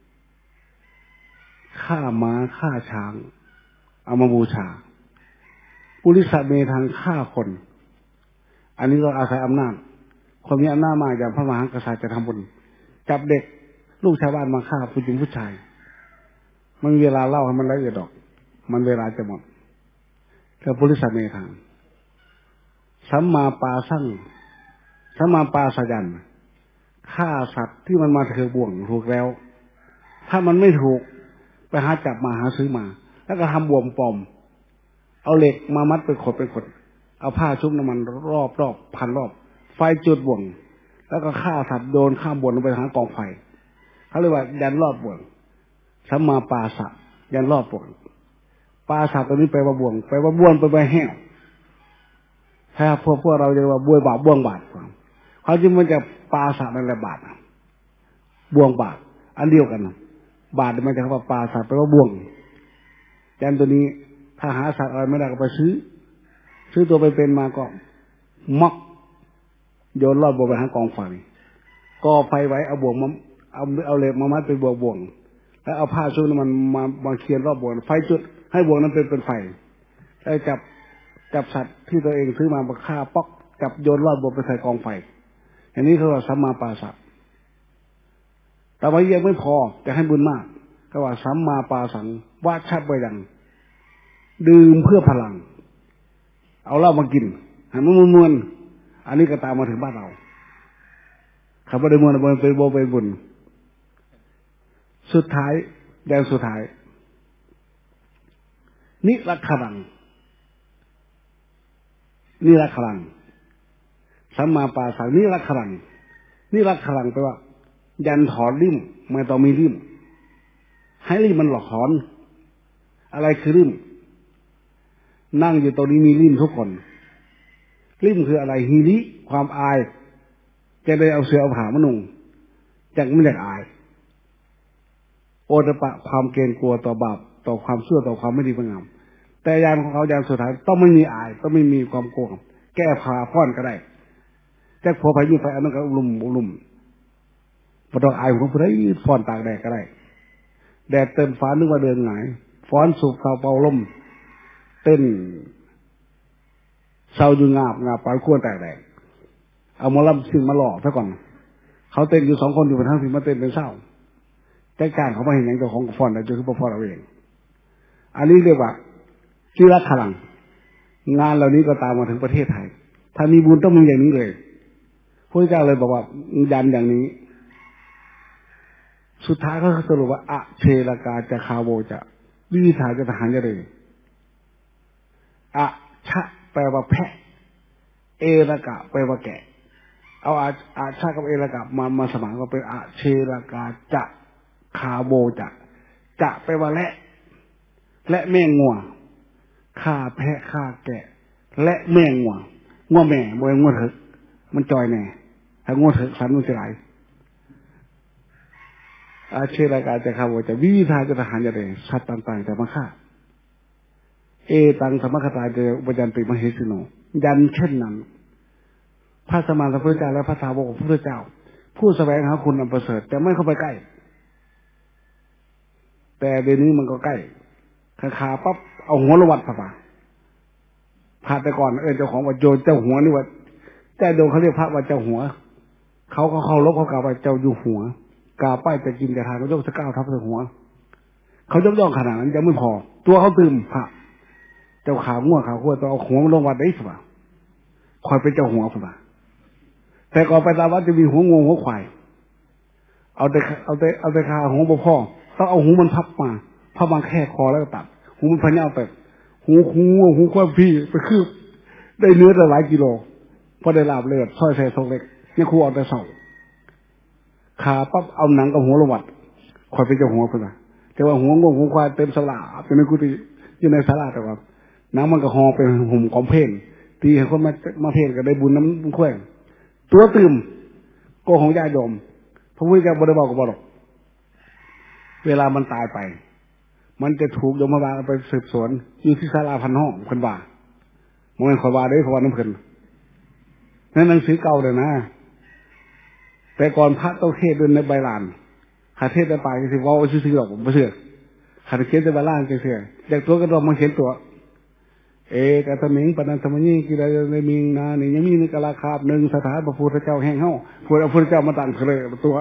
ฆ่าม้าฆ่าช้างเอามาบูชาปุริสเมทางฆ่าคนอันนี้ก็อาศัยอำนาจคนมีอำนาจมากอย่างพระมหากษัตริย์จะทำบุญจับเด็กลูกชาวบ้านมาฆ่าผู้หญิงผู้ชายมันเวลาเล่าให้มันละเอียดออกมันเวลาจะหมดแล้วปุริสเมทางสัมมาปาสั่งสัมมาปาสยันฆ่าสัตว์ที่มันมาถือบ่วงถูกแล้วถ้ามันไม่ถูกไปหาจับมาหาซื้อมาแล้วก็ทำบ่วงปลอมเอาเหล็กมามัดเป็นขดเอาผ้าชุบน้ำมันรอบพันรอบไฟจุดบ่วงแล้วก็ฆ่าสัตว์โดนข้ามบ่วงลงไปหากองไฟเขาเรียกว่ายันรอดบ่วงสัมมาปาสะยันรอดบ่วงปาสะตัวนี้ไปว่าบ่วงไปว่าบ้วนไปแห้วถ้าพวกเราจะว่าบวยบาปบ่วงบาปเขาจึงมันจะปาสะนั่นแหละบาปบ่วงบาปอันเดียวกันบาปมันจะคำว่าปาสะไปว่าบ่วงยันตัวนี้ถ้าหาสัตว์อะไรไม่ได้ก็ไปซื้อตัวไปเป็นมาก็มักโยนรอดบ่วงไปหากองไฟก่อไฟไว้เอาบ่วงมาเอาเหล็กมามัดเป็นบ่วงแล้วเอาผ้าชุบมันมาเคียนรอบบ่วงไฟจุดให้บ่วงนั้นเป็นไฟแล้วจับสัตว์ที่ตัวเองซื้อมาฆ่าป๊อกจับโยนรอดบ่วงไปใส่กองไฟอย่างนี้เขาว่าสัมมาปาสะแต่ว่ายังไม่พอจะให้บุญมากก็ว่าสัมมาปาสังวาชับไปยังดื่มเพื่อพลังเอาเหล้ามากินให้มันมวนอันนี้ก็ตามมาถึงบ้านเราขับไปได้มวนเป็นโบเป็นบุญสุดท้ายแดนสุดท้ายนิรักขลังนิรักขลังสัมมาปาสังนิรักขลังนิรักขลังแปลว่ายันถอนริมไม่ต้องมีริมให้ริมมันหลอกถอนอะไรคือริมนั่งอยู่ตรงนี้มีริมทุกคนริมคืออะไรฮีริความอายจะได้เอาเสื้อเอาผ้ามานุ่งจากไม่อยากอายโอตปะความเกรงกลัวต่อบาปต่อความชั่วต่อความไม่ดีไม่งามแต่ยานของเขายานสุดท้ายต้องไม่มีอายต้องไม่มีความกลัวแก้ผ้าฟ้อนก็ได้แจ็คพอไปยิ่งไปอันนั้นก็ลุ่มพอต้องอายของผู้ใดฟ้อนตากแดดก็ได้แดดเต็มฟ้านึกว่าเดินหงายฟ้อนสูบเสาเป่าลมเต้นเสาอยู่งาบปานขั้วแตกแดดเอามาล่ำซึ่งมาหลอกซะก่อนเขาเต้นอยู่2 คนอยู่เป็นทั้งสิ่งมาเต้นเป็นเศร้าแต่การเขาไม่เห็นอย่างเจ้าของฟ้อนแต่จะคือฟ้อนเอาเองอันนี้เรียกว่านิรักขลังงานเหล่านี้ก็ตามมาถึงประเทศไทยถ้ามีบุญต้องมีอย่างนี้เลยพระเจ้าเลยบอกว่ายันอย่างนี้สุดท้ายเขาสรุปว่าอะเชลกาจะคาโวจะวิวิธาจะทหารจะเลยอะชะแปลว่าแพะเอระกะแปลว่าแกะเอาอาชากับเอระกะมาสมานก็เป็นอะเชลกาจะคาโบจะแปลว่าและแม่งัวฆ่าแพะฆ่าแกะและแม่งัวแม่บ่งัวเถอะมันจอยแน่ถ้างัวเถอะสันมันจะไหลอาเชลกาจะคาโบจะวิวิธาจะทหารจะเลยสัตว์ต่างๆจะมาฆ่าเอตังสมคตาเจอุปยันติมเหสิโนยันเช่นนั้นพระสมานพระพุทธเจ้าและพระสาวกของพระพุทธเจ้าผู้แสวงหาคุณอันประเสริฐแต่ไม่เข้าไปใกล้แต่เดี๋ยวนี้มันก็ใกล้ขาปั๊บเอาหัวละวัดผ่าแต่ก่อนเจ้าของว่าโยนเจ้าหัวนี่ว่าแต่โดนเขาเรียกพระว่าเจ้าหัวเขาก็เคารพเขากล่าวว่าเจ้าอยู่หัวกาป้ายจะกินจะทานก็ยกสก้าวทับใส่หัวเขายกย่องขนาดนั้นยังไม่พอตัวเขาตื่มพระเจ้าขาง่วงขาขั้วต้องเอาหัวมาลงวัดได้สิบ่ะคอยเป็นเจ้าหัวสิบ่ะแต่ก่อนไปตามวัดจะมีหัวงูหัวควายเอาแต่ขาหัวบ่พ่อต้องเอาหูมันพับมาแค่คอแล้วก็ตัดหูมันพันยาวแต่หูความพี่ไปคืบได้เนื้อได้หลายกิโลพอได้ลาบเลือดซอยใส่ทรงเล็กนี่ครูเอาแต่เสาขาปั๊บเอาหนังกับหัวลงวัดคอยเป็นเจ้าหัวสิบ่ะแต่ว่าหัวงูหัวควายเต็มสลาเป็นในกุฏิอยู่ในศาลาแต่ว่าน้ำมันก็หอเป็นหุ่มของเพลงตีให้คนมาเพลงก็ได้บุญน้ำแขวงตัวตื่มโกของญาติโยมพระพุทธเจ้าบริบอกกับบอกเวลามันตายไปมันจะถูกโยมบาลไปสืบสวนอยู่ที่ศาลาพันห้องคนว่ามันเป็นขวาได้ขวาน้ำเพลินนั่นหนังสือเก่าเลยนะแต่ก่อนพระต้องเทศด้วยในใบลานหาเทศได้ไปก็สิว่าซื้อหรอกผมไม่เชื่อหาเขียนในใบลานก็เชื่อจากตัวก็ต้องมาเขียนตัวเอกตมิงปนันธมณีกิเลสในมิงนานี่ยังมีในกาลาคาบหนึ่งสถานพระพุทธเจ้าแห่งเฮ้าพระพุทธเจ้ามาตั้งเลยตัว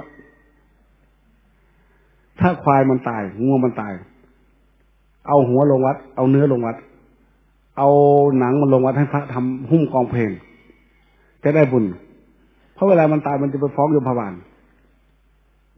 ถ้าควายมันตายงูมันตายเอาหัวลงวัดเอาเนื้อลงวัดเอาหนังมันลงวัดให้พระทำหุ้มกองเพลงจะได้บุญเพราะเวลามันตายมันจะไปฟ้องโยมพบาล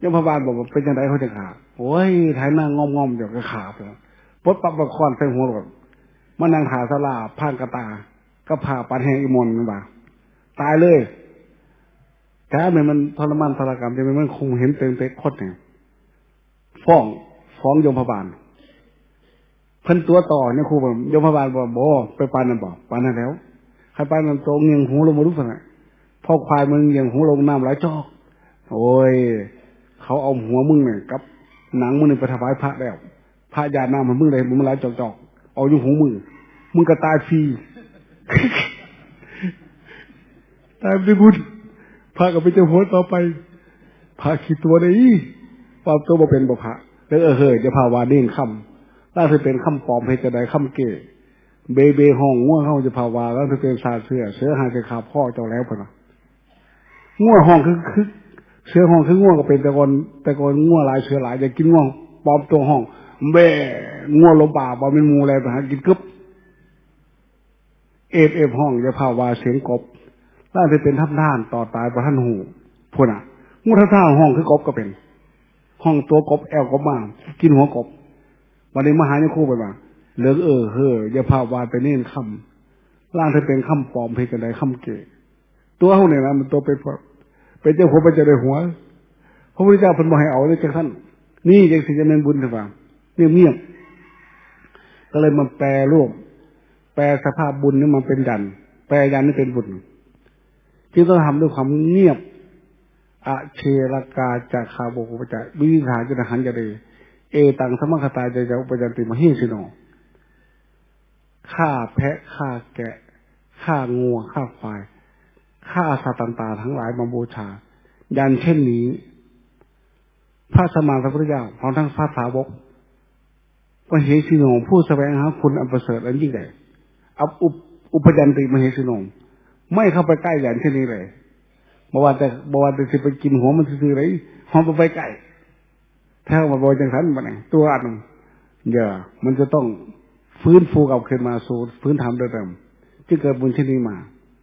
ยมพบาลบอกว่าเป็นยังไงเขาจะขาโอ้ยไถหน้างอมๆเดี๋ยวก็ขาไปปดปับประคอนใส่หัวรถมานั่งหาสลาพานกระตาก็ผ่าปันแหงอีมอนนี่บ่าตายเลยแต่มันทรมานทรกรรมจะมันคงเห็นเต็มเต็มโคตรเนี่ยฟ้องยมพบาลเพิ่นตัวต่อเนี่ยครูบอกยมพบาลบอกโบไปปานนั่นบอกปานนั่นแล้วใครปานนั่นโตเงียงหูลงมารู้สักหน่อยพ่อควายมึงเงียงหูลงน้ำไหลจอกโอ้ยเขาเอาหัวมึงเนี่ยกับหนังมึงเนี่ยไปถวายพระแล้วพระญาติน้ำมันมึงเลยมึงไหลจอกเอาอยู่หูมึงก็ตายฟรีตายไปบุญพระก็ไปเจ้าหัวต่อไปพระขี้ตัวได้ความตัวบ่เป็นบ่พระแล้วจะพาวาเด้งคำล่าจะเป็นคำปลอมให้จะได้คำเก๋เบห้องง่วงเข้าจะพาวาแล้วจะเป็นซาเสือหาจะขาพ่อเจ้าแล้วพอนะง่วงห้องคือเสือห้องคือง่วงก็เป็นแต่ก่อนง่วงหลายเสือหลายจะกินง่วงปลอมตัวห้องเบ้ง่วงลมป่าปลอมเป็นมูอะไรไปหากินกึบเอฟห้องจะพาวาเสียงกบล่าจะเป็นทับท่านต่อตายประท่านหูพูดน่ะงูทับท่าห้องคือกบก็เป็นห้องตัวกบแอลกบมากินหัวกบวันนี้มหาเนี่ยคู่ไปมาเหลืออย่าพาวาไปเน้นคำล่างจะเป็นคำปลอมเพกันใดคำเก๋ตัวห้องเนี่ยนะมันตัวเป็นเจ้าหัวไปจะได้หัวพระพุทธเจ้าเป็นบ่ให้เอาเลยจากท่านนี่ยังสิจะเป็นบุญถือว่าเงียบก็เลยมาแปลรูปแปลสภาพบุญนี่มันเป็นยันแปลยันนี่เป็นบุญที่ต้องทำด้วยความเงียบอะเชรกาจากคาโบกุปจัยวิหารจะหันจะเดเอตังสมัคคตาจะอุปจันติมหิสิโนฆ่าแพะฆ่าแกะฆ่างัวฆ่าควายฆ่าสัตว์ต่างๆทั้งหลายมาบูชายันเช่นนี้พระสมมาพระพุทธเจ้าพร้อมทั้งพระสาวกมเหสิโนผู้แสวงหาคุณอันประเสริฐอันยิ่งใหญ่อุปจันติมเหสิโนไม่เข้าไปใกล้ยันเช่นนี้เลยบอกว่าแต่สิไปกินหัวมันซื้อๆเลยหัวไปใกล้ถ้ามาบอกจังสันมันตัวอันมันจะต้องฟื้นฟูกลับขึ้นมาสู่พื้นฐานเดิมที่เกิดบุญเช่นนี้มา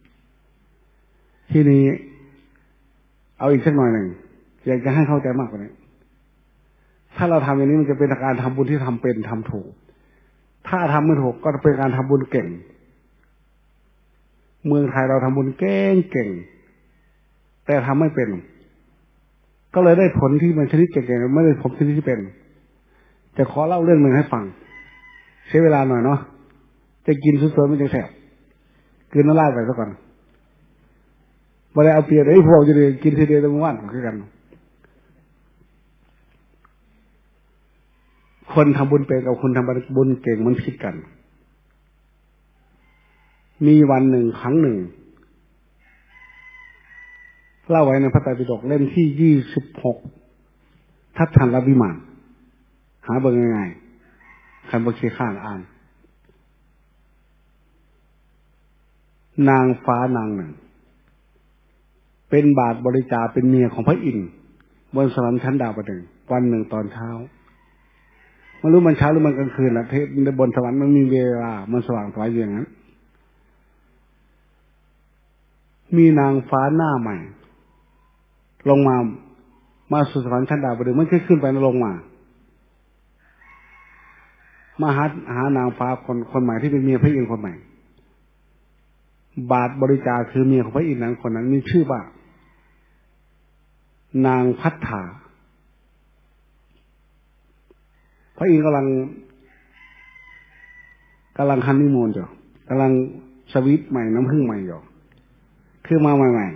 ที่นี้เอาอีกสักหน่อยหนึ่งอยากจะให้เข้าใจมากกว่านี้ถ้าเราทำอย่างนี้มันจะเป็นการทำบุญที่ทำเป็นทำถูกถ้าทำไม่ถูกก็เป็นการทำบุญเก่งเมืองไทยเราทำบุญเก่งแต่ทำไม่เป็นก็เลยได้ผลที่มันชนิดเก่งๆไม่ได้ผลชนิดที่เป็นจะขอเล่าเรื่องหนึ่งให้ฟังใช้เวลาหน่อยเนาะจะกินสดๆมันจะแสบกินน้ำลายไปซะก่อนมาได้เอาเปรียบไอ้พวกจะได้กินทีเดียวทั้งวันคือกันคนทำบุญเป็นกับคนทำบุญเก่งมันผิดกันมีวันหนึ่งครั้งหนึ่งเล่าไว้ในพระไตรปิฎกเล่มที่26ทัศนวิมานหาเบิ่งง่ายๆคันบ่เคยข้างอ่านนางฟ้านางหนึ่งเป็นบาทบริจาคเป็นเมียของพระอินทร์บนสวรรค์ชั้นดาวดึงส์วันหนึ่งตอนเช้าไม่รู้มันเช้าหรือมันกลางคืนนะเทพบนสวรรค์มันมีเวลามันสว่างสวยอย่างนั้นมีนางฟ้าหน้าใหม่ลงมาสู่สวรรค์ชั้นดาวดึงส์ไม่ใช่ขึ้นไปลงมาหานางฟ้าคนใหม่ที่เป็นเมียพระอินทร์คนใหม่บาทบริจาคคือเมียของพระอินทร์นั้นคนนั้นมีชื่อว่านางพัฒนาพระอินทร์กำลังฮันนีมูนอยู่กำลังสวีทใหม่น้ำผึ้งใหม่อยู่คือมาใหม่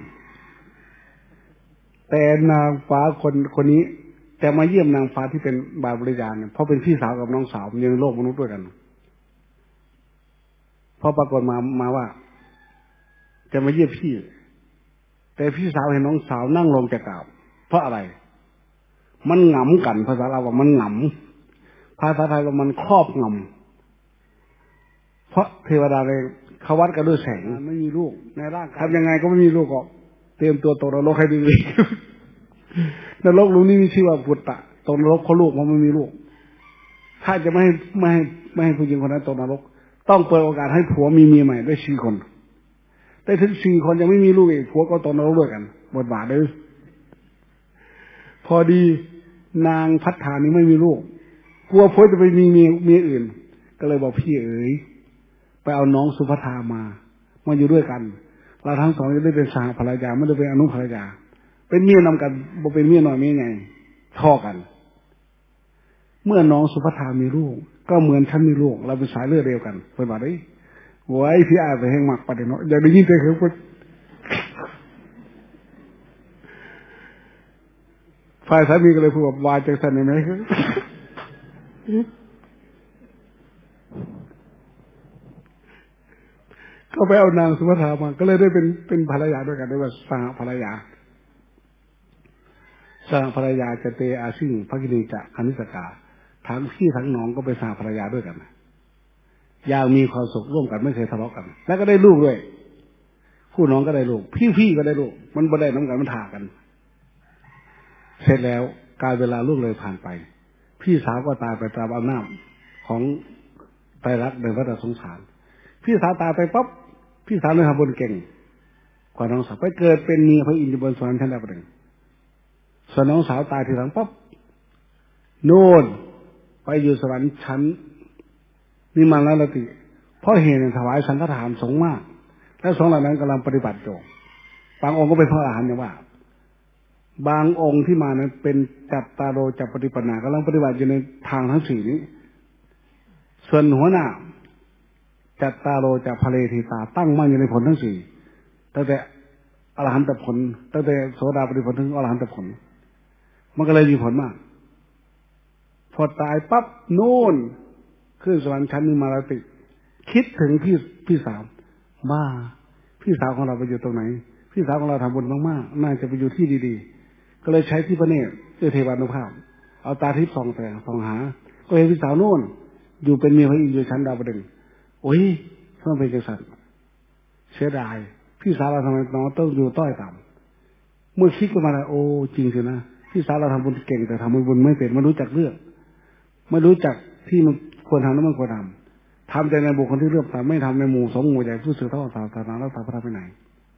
ๆแต่นางฟ้าคนนี้แต่มาเยี่ยมนางฟ้าที่เป็นบาทบริจาคเนี่ยเพราะเป็นพี่สาวกับน้องสาวอยู่ในโลกมนุษย์ด้วยกันพอปรากฏมาว่าจะมาเยี่ยมพี่แต่พี่สาวเห็นน้องสาวนั่งลงจะกล่าวเพราะอะไรมันหงำกันภาษาเราว่ามันหงำภาษาไทยว่ามันครอบงำเพราะเทวดาเลยเขาวัดกันด้วยแสงไม่มีลูกในร่างกายทำยังไงก็ไม่มีลูกหรอกเตรียมตัวตกนรกให้ดีนรกรู้นี่มีชื่อว่าปุตตะตกนรกเพราะลูกมันไม่มีลูกถ้าจะไม่ให้ผู้หญิงคนนั้นตกนรกต้องเปิดโอกาสให้ผัวมีเมียใหม่ได้4 คนแต่ถึง4 คนยังไม่มีลูกอีกผัวก็ตกนรกด้วยกันบทบาทเลยพอดีนางพัฒนานี้ไม่มีลูกกลัวพจน์จะไปมีเมียอื่นก็เลยบอกพี่เอ๋ยไปเอาน้องสุภัทรามาอยู่ด้วยกันเราทั้งสองจะได้เป็นสหภรรยาไม่ได้เป็นอนุภรรยาเป็นเมียนำกันบ่เป็นเมียน้อยเมียใหญ่ท่อกันเมื่อน้องสุภัทรามีลูกก็เหมือนฉันมีลูกเราเป็นสายเลือดเดียวกันเพิ่นว่าได้โว้ยพี่อาไปแห่งหมักประเด็นเนาะอย่าได้ยินแต่เขาพูดฝ่ายสามีก็เลยพูดว่าวาจังสันไหมก็ไปเอานางสุภัทรามาก็เลยได้เป็นภรรยาด้วยกันได้ว่าสหภรรยาสหภรรยาจะเตอาซึ่งพระกินีจะคณิสกาทั้งพี่ทั้งน้องก็เป็นสหภรรยาด้วยกันอย่างมีความสุขร่วมกันไม่เคยทะเลาะกันแล้วก็ได้ลูกด้วยผู้น้องก็ได้ลูกพี่ก็ได้ลูกมันบ่ได้น้ำกันมันถากันเสร็จแล้วการเวลาล่วงเลยผ่านไปพี่สาวก็ตายไปตามอำนาจของไตรลักษณ์ในวัฏสงสารพี่สาวตายไปปั๊บพี่สาวเลยทำบุญเก่งกว่าน้องสาวไปเกิดเป็นเมียพระอินทร์บนสวรรค์ชั้นดาวดึงส่วนน้องสาวตายทีหลังปั๊บโน่นไปอยู่สวรรค์ชั้นนิมมานลติเพราะเหตุถวายสังฆทานสงฆ์มากและสงฆ์เหล่านั้นกำลังปฏิบัติอยู่บางองค์ก็เป็นพระอรหันต์อย่างว่าบางองค์ที่มานั้นเป็นจัตตาโรจัปปฏิปนากำลังปฏิบัติอยู่ในทางทั้งสี่นี้ส่วนหัวหน้าจัตตาโรจัปพเลทิตาตั้งมั่นอยู่ในผลทั้งสี่ตั้งแต่อรหันตผลตั้งแต่โสดาปฏิผลถึงอรหันตผลมันก็เลยมีผลมากพอตายปั๊บโน่นขึ้นสวรรค์ชั้นนิมมานลติคิดถึงพี่สาวบ้าพี่สาวของเราไปอยู่ตรงไหนพี่สาวของเราทำบุญมากๆน่าจะไปอยู่ที่ดีๆก็เลยใช้ที่พระเนตรเทวานุภาพเอาตาทิพย์ส่องหาก็เห็นพี่สาวโน่นอยู่เป็นเมียพระอินทร์อยู่ชั้นดาวดึงโอ้ยทำไมเป็นจังสันเสียดายพี่สาวเราทำไมน้องต้องอยู่ต้อยต่ำเมื่อคิดขึ้นมาแล้วโอ้จริงสินะพี่สาวเราทำบุญเก่งแต่ทำบุญไม่เป็นไม่รู้จักเลือกไม่รู้จักที่มันควรทำแล้วมันควรทำแต่ในบุคคลที่เลือกแต่ไม่ทำในหมู่สงฆ์หมู่ใหญ่ผู้สื่อทอดศาสนาแล้วพระธรรมไปไหน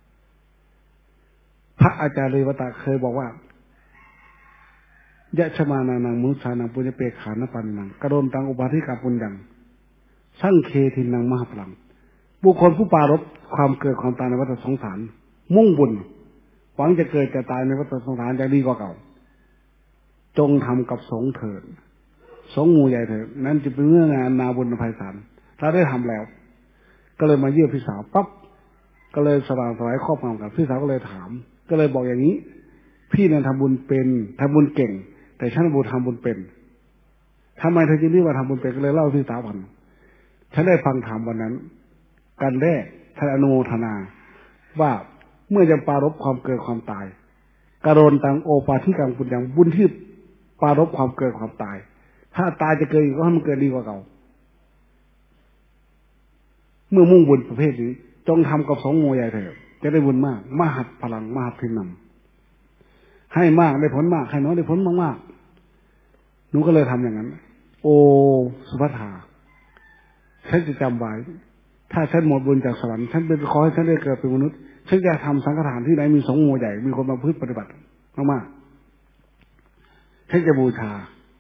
พระอาจารย์เรวตะเคยบอกว่ายะชมานานังมุสานังปุญญเปขานปันนังกระโดนตังอุปาทิกาปุญญังสั่งเคทินังมหาพลังบุคคลผู้ปรารภความเกิดความตายในวัฏสงสารมุ่งบุญหวังจะเกิดจะตายในวัฏสงสารจะดีกว่าเก่าจงทำกับสงฆ์เถิดสงฆ์หมู่ใหญ่เถิดนั้นจะเป็นเรื่องงานนาบุญไพศาลถ้าได้ทำแล้วก็เลยมาเยี่ยมพี่สาวปั๊บก็เลยสว่างสวายครอบงำกับพี่สาวก็เลยถามก็เลยบอกอย่างนี้พี่เนี่ยทำบุญเป็นทำบุญเก่งแต่ฉันบุญทำบุญเป็นทำไมเธอจึงเรียกว่าทำบุญเป็นก็เลยเล่าพี่สาวฟังฉันได้ฟังธรรมวันนั้นกันแรกท่านอนุโมทนาว่าเมื่อจะปรารภความเกิดความตายกระโดนตังโอปาทิกังปุญญังบุญที่ปรารภความเกิดความตายถ้าตายจะเกิดอีกก็ให้มันเกิดดีกว่าเก่าเมื่อมุ่งบุญประเภทนี้จงทำกับสงฆ์หมู่ใหญ่เถิดจะได้บุญมากมหัศพลังมหัศทินำให้มากได้ผลมากให้น้อยได้ผลมากๆหนูก็เลยทำอย่างนั้นโอสุภัทราฉันจะจำไว้ถ้าฉันหมดบุญจากสวรรค์ฉันเป็นขอให้ฉันได้เกิดเป็นมนุษย์ฉันจะทำสังฆทานที่ไหนมีสงฆ์หมู่ใหญ่มีคนมาพึ่งปฏิบัติมากๆฉันจะบูชา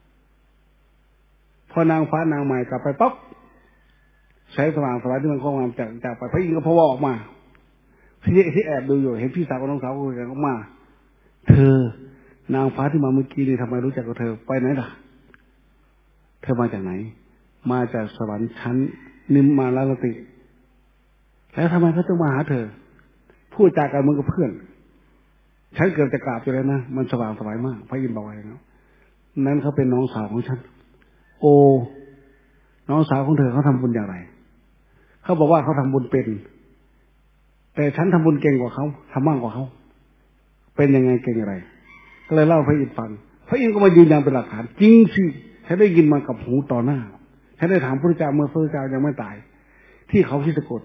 พอนางฟ้านางใหม่กลับไปปั๊บใช้สว่างสวายที่มันครอบงำจากไปพระอินทร์ก็พวออกมาที่แอบดูอยู่เห็นพี่สาวกับน้องสาวคุยกันออกมาเธอนางฟ้าที่มาเมื่อกี้นี่ทำไมรู้จักกับเธอไปไหนล่ะเธอมาจากไหนมาจากสวรรค์ชั้นนิมมานลติแล้วทำไมเขาต้องมาหาเธอพูดจากันเหมือนกับเพื่อนฉันเกือบจะกราบอยู่แล้วนะมันสว่างสวายมากพระอินทร์บอกไว้แล้วนั้นเขาเป็นน้องสาวของฉันโอ้น้องสาวของเธอเขาทำบุญอย่างไรเขาบอกว่าเขาทำบุญเป็นแต่ฉันทำบุญเก่งกว่าเขาทำมากกว่าเขาเป็นยังไงเก่งอะไรก็เลยเล่าพระอินทร์ฟังพระอินทร์ก็มายืนยันเป็นหลักฐานจริงสิฉันได้ยินมากับหูต่อหน้าฉันได้ถามพระเจ้าเมื่อพระเจ้ายังไม่ตายที่เขาคิดสะกด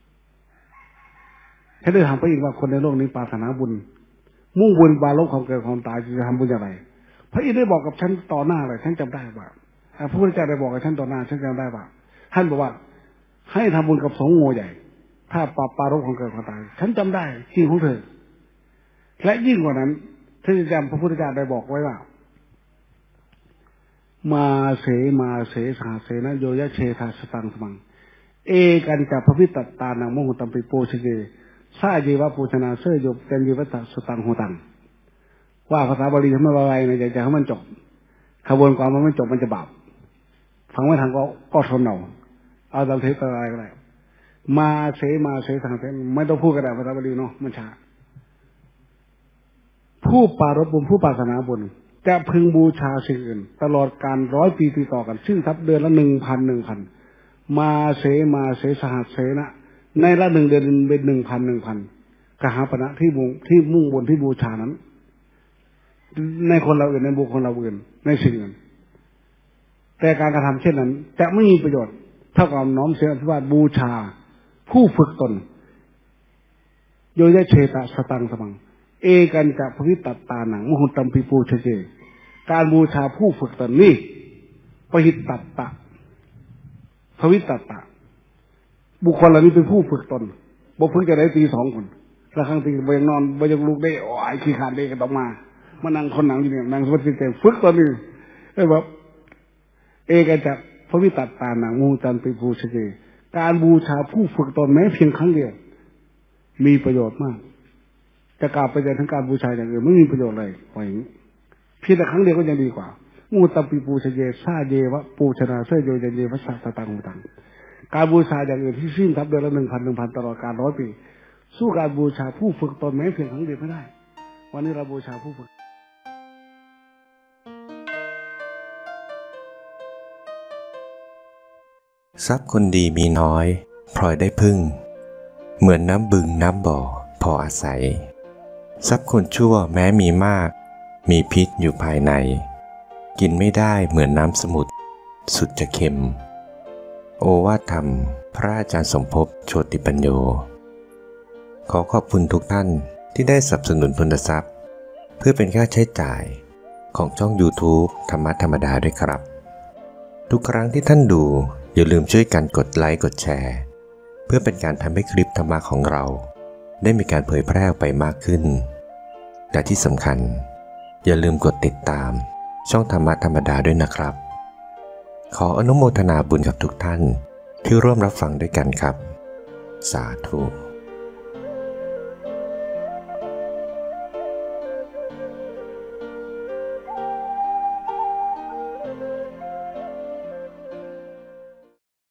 ฉันได้ถามพระอินทร์ว่าคนในโลกนี้ปรารถนาบุญมุ่งบุญบาลบความเกิดความตายจะทำบุญอย่างไรพระอินทร์ได้บอกกับฉันต่อหน้าเลยฉันจำได้ว่าพระพุทธเจ้าได้บอกกับฉันต่อหน้าฉันจำได้ว่าท่านบอกว่าให้ทำบุญกับสงฆ์หมู่ใหญ่ถ้าปรารภความเกิดความตายฉันจำได้จริงของเธอและยิ่งกว่านั้นท่านจำพระพุทธเจ้าได้บอกไว้ว่ามาเสสหเสนะโยยะเชธาสตังสมังเอกันจัพพิตตานังโมหุตัมปิโปชเกซาเยวะปูชนาเสยโยกันเยวะสตังโหตังว่าภาษาบาลีทำไมไวๆนะอยากจะให้มันจบขบวนความมันไม่จบมันจะบาปฟังไม่ทันก็ทนเอาตามเทปอะไรก็ได้มาเสสังเสไม่ต้องพูดก็ได้ภาษาบาลีเนาะมันช้าผู้ปรารภบุญผู้ปรารถนาบุญจะพึงบูชาสิ่งอื่นตลอดการ100 ปีติดต่อกันซึ่งทับเดือนละ 1,000 มาเสสหัสเสนะในละ1 เดือนเป็น 1,000 กหาปณะที่มุ่งบนที่บูชานั้นในคนเราอื่นในบุคคลเราอื่นในสิ่งอื่นแต่การกระทำเช่นนั้นจะไม่มีประโยชน์เท่ากับน้อมเสียอภิวาทบูชาผู้ฝึกตนโยยะเชตสตังสมังเอกันจะพวิตตาหนังมหุตัมปิปูเชเจการบูชาผู้ฝึกตนนี่ปหิตตตะพวิตตะบุคคลเหล่านี้เป็นผู้ฝึกตนบ่ฝึกจะได้ตี2 คนแล้วครั้งตีไปยังนอนไปยังลุกได้โอ้ยขี้ขาดได้ก็ต้องมานั่งคนหนังอยู่เนี่ยนั่งสมาธิใจฝึกตนนี่แบบเอกันจะพวิตตาหนังมหุตัมปิปูเชเจการบูชาผู้ฝึกตนแม้เพียงครั้งเดียวมีประโยชน์มากจะกล่าวไปในทั้งการบูชาอย่างอื่นไม่มีประโยชน์เลยอย่างนี้เพียงแต่ครั้งเดียวก็ยังดีกว่ามูตัมปิปูชเยซาเยวะปูชนาเสยโยเยเยวะสัตตังหูตังการบูชาอย่างอื่นที่สิ้นทับเดือนละ 1,000 ตลอดการ100 ปีสู้การบูชาผู้ฝึกตนแม้เพียงครั้งเดียวไม่ได้วันนี้เราบูชาผู้ฝึกทรัพย์คนดีมีน้อยพลอยได้พึ่งเหมือนน้ำบึงน้ำบ่อพออาศัยทรัพย์คนชั่วแม้มีมากมีพิษอยู่ภายในกินไม่ได้เหมือนน้ำสมุทรสุดจะเค็มโอวาทธรรมพระอาจารย์สมภพโชติปัญโยขอขอบคุณทุกท่านที่ได้สนับสนุนทุนทรัพย์เพื่อเป็นค่าใช้จ่ายของช่อง YouTube ธรรมะธรรมดาด้วยครับทุกครั้งที่ท่านดูอย่าลืมช่วยกันกดไลค์กดแชร์เพื่อเป็นการทำให้คลิปธรรมะของเราได้มีการเผยแพร่ออกไปมากขึ้นและที่สำคัญอย่าลืมกดติดตามช่องธรรมะธรรมดาด้วยนะครับขออนุโมทนาบุญกับทุกท่านที่ร่วมรับฟังด้วยกันครับสาธุ